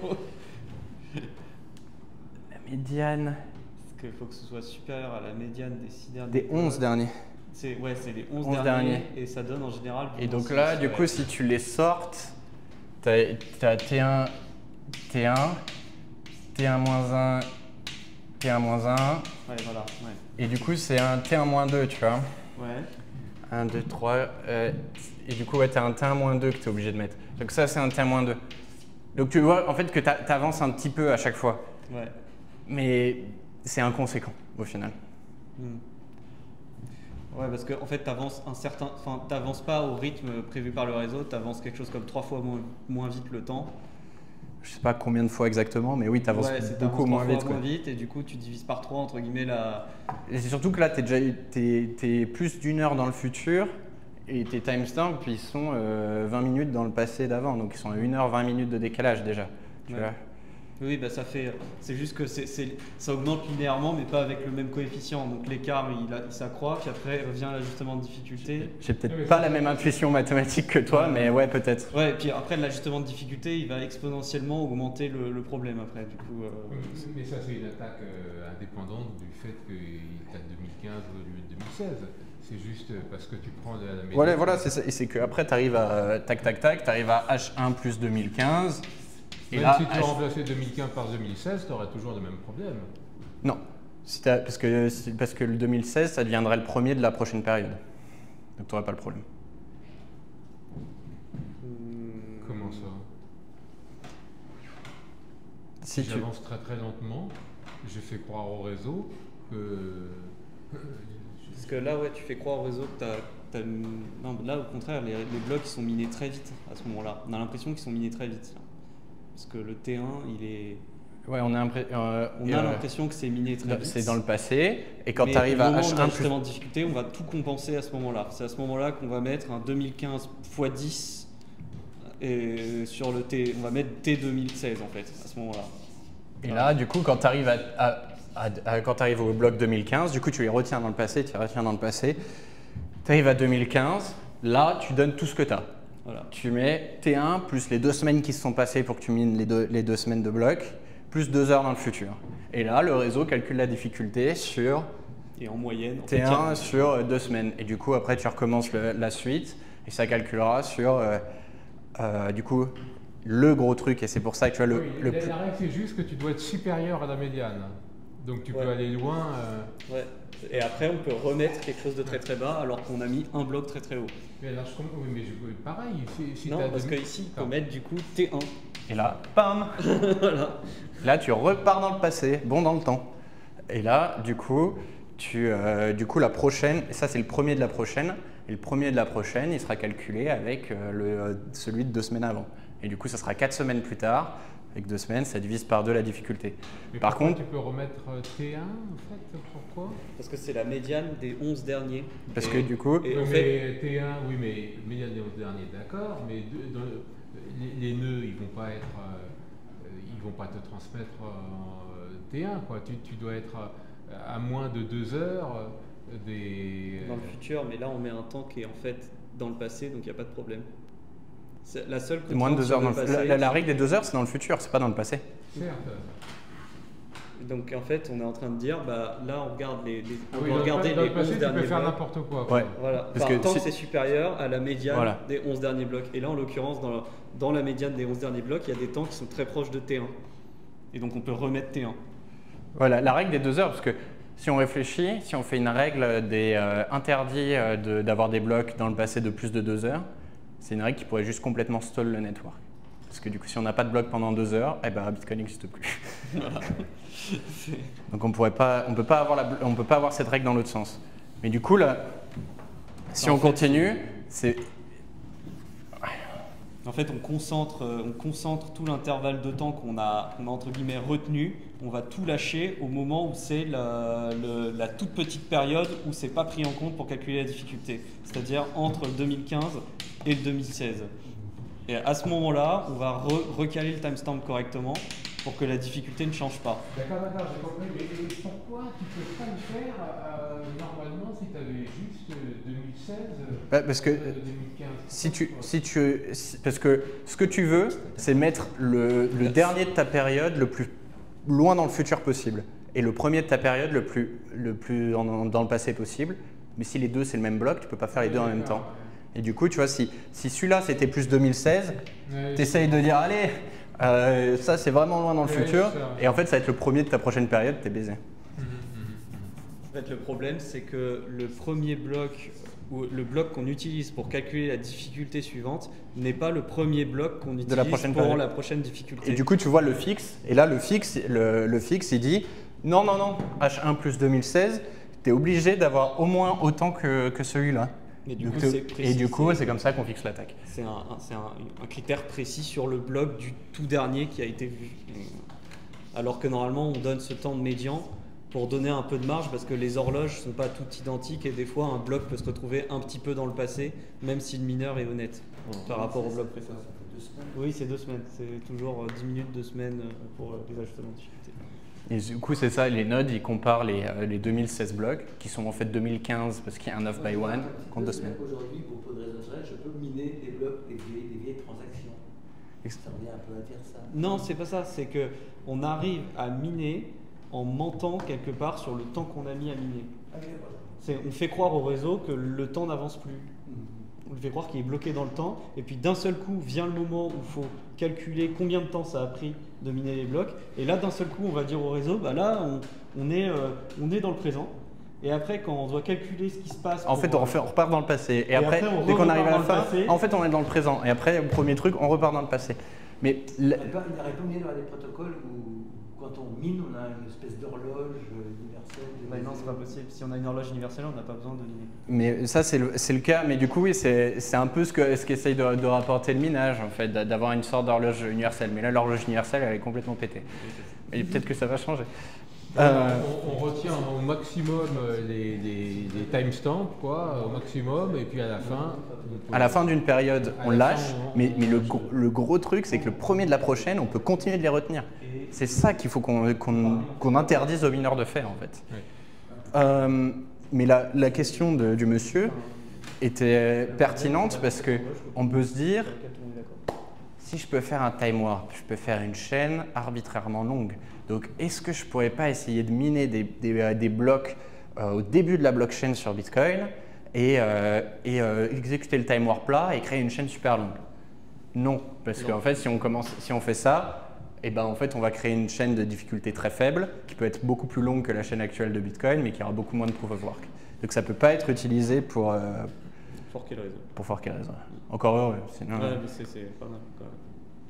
[SPEAKER 1] La médiane…
[SPEAKER 3] Parce qu'il faut que ce soit supérieur à la médiane des six derniers.
[SPEAKER 1] Des onze derniers.
[SPEAKER 3] C'est, ouais, c'est les onze,
[SPEAKER 1] onze
[SPEAKER 3] derniers,
[SPEAKER 1] derniers.
[SPEAKER 3] Et ça donne en général…
[SPEAKER 1] Et donc là, du coup, si tu les sortes… Tu as T un, T un, T un moins un, T un moins un.
[SPEAKER 3] Ouais, voilà. Ouais.
[SPEAKER 1] Et du coup, c'est un T un moins deux, tu vois.
[SPEAKER 3] Ouais.
[SPEAKER 1] un, deux, trois. Euh, et du coup, ouais, tu as un T un moins deux que tu es obligé de mettre. Donc ça, c'est un T un moins deux. Donc tu vois, en fait, que tu avances un petit peu à chaque fois.
[SPEAKER 3] Ouais.
[SPEAKER 1] Mais c'est inconséquent, au final.
[SPEAKER 3] Hmm. Ouais, parce qu'en en fait, tu avances un certain, enfin, t'avances pas au rythme prévu par le réseau, tu avances quelque chose comme trois fois moins, moins vite le temps.
[SPEAKER 1] Je sais pas combien de fois exactement, mais oui, tu avances
[SPEAKER 3] ouais,
[SPEAKER 1] beaucoup moins vite.
[SPEAKER 3] moins vite, et du coup, tu divises par trois entre guillemets la.
[SPEAKER 1] Et c'est surtout que là, tu es déjà t'es, t'es plus d'une heure dans le futur, et tes timestamps, ils sont euh, vingt minutes dans le passé d'avant, donc ils sont à une heure vingt minutes de décalage déjà. Tu
[SPEAKER 3] ouais.
[SPEAKER 1] vois.
[SPEAKER 3] Oui, bah ça fait. C'est juste que c'est, c'est, ça augmente linéairement, mais pas avec le même coefficient. Donc l'écart, il, a- il s'accroît, puis après revient l'ajustement de difficulté.
[SPEAKER 1] J'ai peut-être pas la même intuition mathématique que toi, mais ouais, peut-être.
[SPEAKER 3] Ouais, et puis après l'ajustement de difficulté, il va exponentiellement augmenter le, le problème après. Du coup, euh,
[SPEAKER 4] Mais ça, c'est une attaque euh, indépendante du fait qu'il date deux mille quinze au lieu de deux mille seize. C'est juste parce que tu prends de la méthode.
[SPEAKER 1] Voilà, voilà, c'est ça. Et c'est qu'après, tu arrives à tac, tac, tac, tu arrives à H un plus deux mille quinze. Et
[SPEAKER 4] Même
[SPEAKER 1] là,
[SPEAKER 4] si tu
[SPEAKER 1] H-
[SPEAKER 4] remplaçais deux mille quinze par deux mille seize, tu aurais toujours le même problème.
[SPEAKER 1] Non, Si t'as- parce, que, c'est- parce que le deux mille seize, ça deviendrait le premier de la prochaine période. Donc tu n'aurais pas le problème.
[SPEAKER 4] Comment ça?
[SPEAKER 1] Si tu...
[SPEAKER 4] J'avance très très lentement, j'ai fait croire au réseau que.
[SPEAKER 3] Parce que là, ouais, tu fais croire au réseau que t'as, t'as une- Non, là, au contraire, les, les blocs ils sont minés très vite à ce moment-là. On a l'impression qu'ils sont minés très vite. Là. Parce que le T un, il est.
[SPEAKER 1] Ouais, on a, impré- euh,
[SPEAKER 3] On
[SPEAKER 1] et,
[SPEAKER 3] a
[SPEAKER 1] euh,
[SPEAKER 3] l'impression que c'est miné très vite.
[SPEAKER 1] c'est dans le passé. Et quand
[SPEAKER 3] Mais
[SPEAKER 1] tu arrives
[SPEAKER 3] au
[SPEAKER 1] à
[SPEAKER 3] moment
[SPEAKER 1] H
[SPEAKER 3] de
[SPEAKER 1] un plus...
[SPEAKER 3] l'ajustement de difficulté, on va tout compenser à ce moment-là. C'est à ce moment-là qu'on va mettre un deux mille quinze fois dix et sur le T. On va mettre T deux mille seize en fait, à ce moment-là.
[SPEAKER 1] Et là, du coup, quand tu arrives, à, à- à- à- quand t'arrives au bloc deux mille quinze, du coup, tu les retiens dans le passé, tu les retiens dans le passé. Tu arrives à deux mille quinze, là, tu donnes tout ce que tu as.
[SPEAKER 3] Voilà.
[SPEAKER 1] Tu mets T un plus les deux semaines qui se sont passées pour que tu mines les deux, les deux semaines de bloc, plus deux heures dans le futur. Et là, le réseau calcule la difficulté sur
[SPEAKER 3] Et en moyenne, en fait,
[SPEAKER 1] T
[SPEAKER 3] il y a-
[SPEAKER 1] un sur euh, deux semaines. Et du coup, après, tu recommences le- la suite et ça calculera sur, euh, euh, du coup, le gros truc. Et c'est pour ça que tu as le,
[SPEAKER 4] Oui,
[SPEAKER 1] le
[SPEAKER 4] la,
[SPEAKER 1] plus-
[SPEAKER 4] la règle, c'est juste que tu dois être supérieur à la médiane. Donc tu
[SPEAKER 3] Ouais.
[SPEAKER 4] peux aller loin. euh,
[SPEAKER 3] Ouais. Et après, on peut remettre quelque chose de très très bas alors qu'on a mis un bloc très très haut.
[SPEAKER 4] Mais alors, je comprends, oui, mais je, pareil, si, si
[SPEAKER 3] non,
[SPEAKER 4] t'as
[SPEAKER 3] parce
[SPEAKER 4] deux-
[SPEAKER 3] qu'ici, il faut
[SPEAKER 4] Ah.
[SPEAKER 3] mettre du coup T un.
[SPEAKER 1] Et là, bam
[SPEAKER 3] Voilà.
[SPEAKER 1] Là, tu repars dans le passé, bon dans le temps. Et là, du coup, tu, euh, du coup la prochaine, et ça c'est le premier de la prochaine, et le premier de la prochaine, il sera calculé avec euh, le, euh, celui de deux semaines avant. Et du coup, ça sera quatre semaines plus tard. Avec deux semaines, ça divise par deux la difficulté.
[SPEAKER 4] Mais
[SPEAKER 1] Par
[SPEAKER 4] pourquoi
[SPEAKER 1] contre,
[SPEAKER 4] tu peux remettre euh, T un en fait. Pourquoi?
[SPEAKER 3] Parce que c'est la médiane des onze derniers.
[SPEAKER 1] parce
[SPEAKER 3] Et-
[SPEAKER 1] que du coup,
[SPEAKER 3] et
[SPEAKER 4] Oui,
[SPEAKER 3] en
[SPEAKER 4] mais
[SPEAKER 3] fait,
[SPEAKER 4] T un, oui, mais médiane des onze derniers, d'accord, mais de- dans le- les, les nœuds, ils vont pas être, euh, ils vont pas te transmettre euh, T un, quoi. Tu, tu dois être euh, à moins de deux heures euh, des.
[SPEAKER 3] dans le futur, mais là on met un temps qui est en fait dans le passé, donc il n'y a pas de problème. C'est la seule
[SPEAKER 1] moins de
[SPEAKER 3] contrainte
[SPEAKER 1] deux
[SPEAKER 3] sur
[SPEAKER 1] heures dans le,
[SPEAKER 3] passé,
[SPEAKER 1] la, la- la règle des deux heures, c'est dans le futur, c'est pas dans le passé.
[SPEAKER 4] Certes.
[SPEAKER 3] Donc en fait, on est en train de dire, bah là on regarde les, les-
[SPEAKER 4] Ah
[SPEAKER 3] on
[SPEAKER 4] oui,
[SPEAKER 3] va
[SPEAKER 4] dans le
[SPEAKER 3] regarder
[SPEAKER 4] pa- dans
[SPEAKER 3] les
[SPEAKER 4] le passé,
[SPEAKER 3] onze
[SPEAKER 4] tu
[SPEAKER 3] derniers
[SPEAKER 4] peux faire
[SPEAKER 3] blocs.
[SPEAKER 4] n'importe quoi. quoi.
[SPEAKER 1] Ouais.
[SPEAKER 3] Voilà,
[SPEAKER 1] Parce
[SPEAKER 3] enfin,
[SPEAKER 1] que
[SPEAKER 3] tant
[SPEAKER 1] si-
[SPEAKER 3] que c'est supérieur à la médiane
[SPEAKER 1] Voilà.
[SPEAKER 3] des onze derniers blocs. Et là, en l'occurrence, dans, la- dans la médiane des onze derniers blocs, il y a des temps qui sont très proches de T un. Et donc on peut remettre T un.
[SPEAKER 1] Voilà, la règle des deux heures, parce que si on réfléchit, si on fait une règle des euh, interdits euh, de- d'avoir des blocs dans le passé de plus de deux heures, c'est une règle qui pourrait juste complètement stall le network. Parce que du coup, si on n'a pas de bloc pendant deux heures, eh ben, Bitcoin n'existe plus. Donc on pourrait pas, on peut pas avoir la, on peut pas avoir cette règle dans l'autre sens. Mais du coup là, si
[SPEAKER 3] En
[SPEAKER 1] on
[SPEAKER 3] fait,
[SPEAKER 1] continue, c'est
[SPEAKER 3] En fait, on concentre, euh, on concentre tout l'intervalle de temps qu'on a, qu'on a entre guillemets retenu. On va tout lâcher au moment où c'est la, le- la toute petite période où c'est pas pris en compte pour calculer la difficulté. C'est-à-dire entre le deux mille quinze et le deux mille seize. Et à ce moment-là, on va re- recaler le timestamp correctement pour que la difficulté ne change pas.
[SPEAKER 4] D'accord, d'accord, j'ai compris. Mais et pourquoi tu peux pas le faire euh, normalement si tu avais juste euh, deux mille seize
[SPEAKER 1] bah, parce que
[SPEAKER 4] euh, deux mille quinze?
[SPEAKER 1] si tu, si tu, si- parce que ce que tu veux, c'est mettre le, le dernier de ta période le plus loin dans le futur possible et le premier de ta période le plus, le plus en- en- dans le passé possible. Mais si les deux c'est le même bloc, tu peux pas faire les deux en même temps. Et du coup, tu vois, si, si celui-là c'était plus deux mille seize,
[SPEAKER 4] Ouais,
[SPEAKER 1] tu essayes de dire allez, euh, ça c'est vraiment loin dans le
[SPEAKER 4] Ouais,
[SPEAKER 1] futur,
[SPEAKER 4] c'est ça.
[SPEAKER 1] et en fait ça va être le premier de ta prochaine période, t'es baisé.
[SPEAKER 3] En fait, le problème, c'est que le premier bloc, ou le bloc qu'on utilise pour calculer la difficulté suivante, n'est pas le premier bloc qu'on utilise
[SPEAKER 1] la prochaine
[SPEAKER 3] pour
[SPEAKER 1] période.
[SPEAKER 3] la prochaine difficulté.
[SPEAKER 1] Et du coup, tu vois le fixe, et là le fixe, le, le fixe il dit non, non, non, H un plus deux mille seize, tu es obligé d'avoir au moins autant que, que celui-là.
[SPEAKER 3] Et du
[SPEAKER 1] Donc,
[SPEAKER 3] coup,
[SPEAKER 1] t'es-
[SPEAKER 3] c'est
[SPEAKER 1] et
[SPEAKER 3] précis,
[SPEAKER 1] du coup,
[SPEAKER 3] c'est-
[SPEAKER 1] c'est comme ça qu'on fixe l'attaque.
[SPEAKER 3] C'est un, un- c'est un- un critère précis sur le bloc du tout dernier qui a été vu. Alors que normalement, on donne ce temps de médian pour donner un peu de marge parce que les horloges ne sont pas toutes identiques et des fois, un bloc peut se retrouver un petit peu dans le passé, même si le mineur est honnête par rapport au bloc précédent.
[SPEAKER 7] deux
[SPEAKER 6] semaines.
[SPEAKER 3] Oui, c'est deux semaines. C'est toujours euh, dix minutes, deux semaines euh, pour euh, les ajustements de difficulté.
[SPEAKER 1] Et du coup, c'est ça, les nodes, ils comparent les, euh, les deux mille seize blocs, qui sont en fait deux mille quinze parce qu'il y a un off by one, contre deux semaines.
[SPEAKER 6] Aujourd'hui, pour peu de raisons je peux miner des blocs, des vieilles, des vieilles transactions. Ça revient un peu à dire ça.
[SPEAKER 3] Non, c'est pas ça. C'est que on arrive à miner en mentant quelque part sur le temps qu'on a mis à miner.
[SPEAKER 6] Okay, voilà.
[SPEAKER 3] C'est, on fait croire au réseau que le temps n'avance plus.
[SPEAKER 6] Mm-hmm.
[SPEAKER 3] On lui fait croire qu'il est bloqué dans le temps, et puis d'un seul coup vient le moment où il faut calculer combien de temps ça a pris de miner les blocs, et là d'un seul coup on va dire au réseau, bah là on, on, est, euh, on est dans le présent, et après quand on doit calculer ce qui se passe…
[SPEAKER 1] En
[SPEAKER 3] pour,
[SPEAKER 1] fait, on, refait, on repart dans le passé, et,
[SPEAKER 3] et
[SPEAKER 1] après,
[SPEAKER 3] après, on
[SPEAKER 1] dès qu'on arrive à la
[SPEAKER 3] repart dans
[SPEAKER 1] fin,
[SPEAKER 3] le passé.
[SPEAKER 1] en fait on est dans le présent, et après, au premier truc, on repart dans le passé. Mais
[SPEAKER 6] Il
[SPEAKER 1] la-
[SPEAKER 6] n'y aurait pas moyen d'avoir des protocoles où, quand on mine, on a une espèce d'horloge universelle.
[SPEAKER 3] Bah non, c'est pas possible. Si on a une horloge universelle, on n'a pas besoin de miner.
[SPEAKER 1] Mais ça, c'est le, c'est le cas. Mais du coup, oui, c'est c'est un peu ce que ce qu'essaye de, de rapporter le minage, en fait, d'a- d'avoir une sorte d'horloge universelle. Mais là, l'horloge universelle, elle est complètement pétée. Et peut-être que ça va changer. Euh,
[SPEAKER 4] On, on retient au maximum euh, les, les, les timestamps, quoi, au maximum, et puis à la fin. on peut-
[SPEAKER 1] à la fin d'une période,
[SPEAKER 4] À
[SPEAKER 1] on
[SPEAKER 4] la
[SPEAKER 1] lâche.
[SPEAKER 4] fin, on-
[SPEAKER 1] Mais,
[SPEAKER 4] on
[SPEAKER 1] mais le,
[SPEAKER 4] lâche.
[SPEAKER 1] gros- le gros truc, c'est que le premier de la prochaine, on peut continuer de les retenir. C'est ça qu'il faut qu'on qu'on qu'on interdise aux mineurs de faire, en fait.
[SPEAKER 4] Oui.
[SPEAKER 1] Euh, mais la, la question de- du monsieur était pertinente parce que on peut se dire, si je peux faire un time warp, je peux faire une chaîne arbitrairement longue. Donc, est-ce que je pourrais pas essayer de miner des, des, euh, des blocs euh, au début de la blockchain sur Bitcoin et, euh, et euh, exécuter le time warp là et créer une chaîne super longue? Non, parce qu'en fait, si on commence, si on fait ça, eh ben, en fait, on va créer une chaîne de difficulté très faible qui peut être beaucoup plus longue que la chaîne actuelle de Bitcoin, mais qui aura beaucoup moins de proof of work. Donc, ça peut pas être utilisé pour euh,
[SPEAKER 3] Forquer le réseau.
[SPEAKER 1] pour forquer le réseau. Encore heureux, sinon.
[SPEAKER 3] Ouais, mais c'est, c'est pas mal quand même.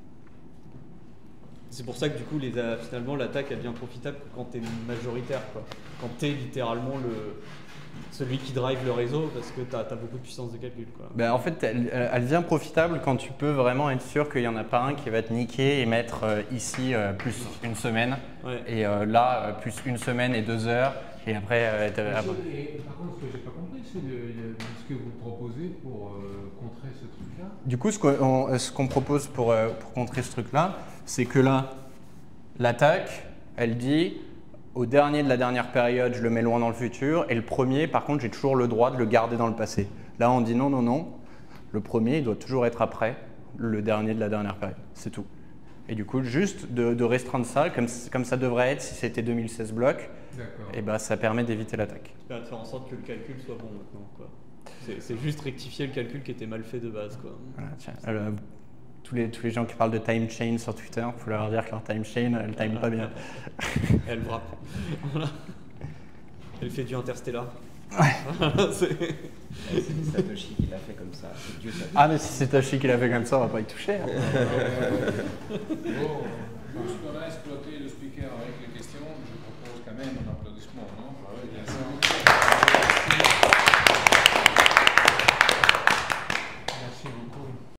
[SPEAKER 3] C'est pour ça que du coup, les, euh, finalement, l'attaque elle devient profitable quand tu es majoritaire, quoi. Quand tu es littéralement le, celui qui drive le réseau, parce que tu as beaucoup de puissance de calcul, quoi.
[SPEAKER 1] Ben, en fait, elle, elle devient profitable quand tu peux vraiment être sûr qu'il n'y en a pas un qui va te niquer et mettre euh, ici euh, plus une semaine,
[SPEAKER 3] Ouais.
[SPEAKER 1] et euh, là euh, plus une semaine et deux heures, et après… euh, t'as-
[SPEAKER 4] Et,
[SPEAKER 1] après-
[SPEAKER 4] et par contre, ce que j'ai pas compris, c'est le- le- ce que vous proposez pour euh, contrer ce truc-là.
[SPEAKER 1] Du coup, ce qu'on ce qu'on propose pour, euh, pour contrer ce truc-là, c'est que là, l'attaque, elle dit au dernier de la dernière période, je le mets loin dans le futur, et le premier, par contre, j'ai toujours le droit de le garder dans le passé. Là, on dit non, non, non, le premier, il doit toujours être après le dernier de la dernière période. C'est tout. Et du coup, juste de, de restreindre ça, comme, comme ça devrait être si c'était deux mille seize blocs,
[SPEAKER 4] D'accord.
[SPEAKER 1] et ben, ça permet d'éviter l'attaque.
[SPEAKER 3] J'espère de faire en sorte que le calcul soit bon maintenant, quoi. C'est, c'est juste rectifier le calcul qui était mal fait de base, quoi.
[SPEAKER 1] Voilà, tiens, euh, tous, les, tous les gens qui parlent de time chain sur Twitter, il faut leur dire que leur time chain, elle time pas bien.
[SPEAKER 3] Elle vrappe. Voilà. Elle fait du interstellar. C'est-
[SPEAKER 7] C'est Satoshi qui l'a fait comme ça. C'est Dieu Satoshi.
[SPEAKER 1] Ah, mais si c'est Tachi qui l'a fait comme ça, on va pas y toucher. hein.
[SPEAKER 4] Bon,
[SPEAKER 2] Puisqu'on a exploité le speaker avec les questions, je propose quand même un applaudissement, non? Bien sûr.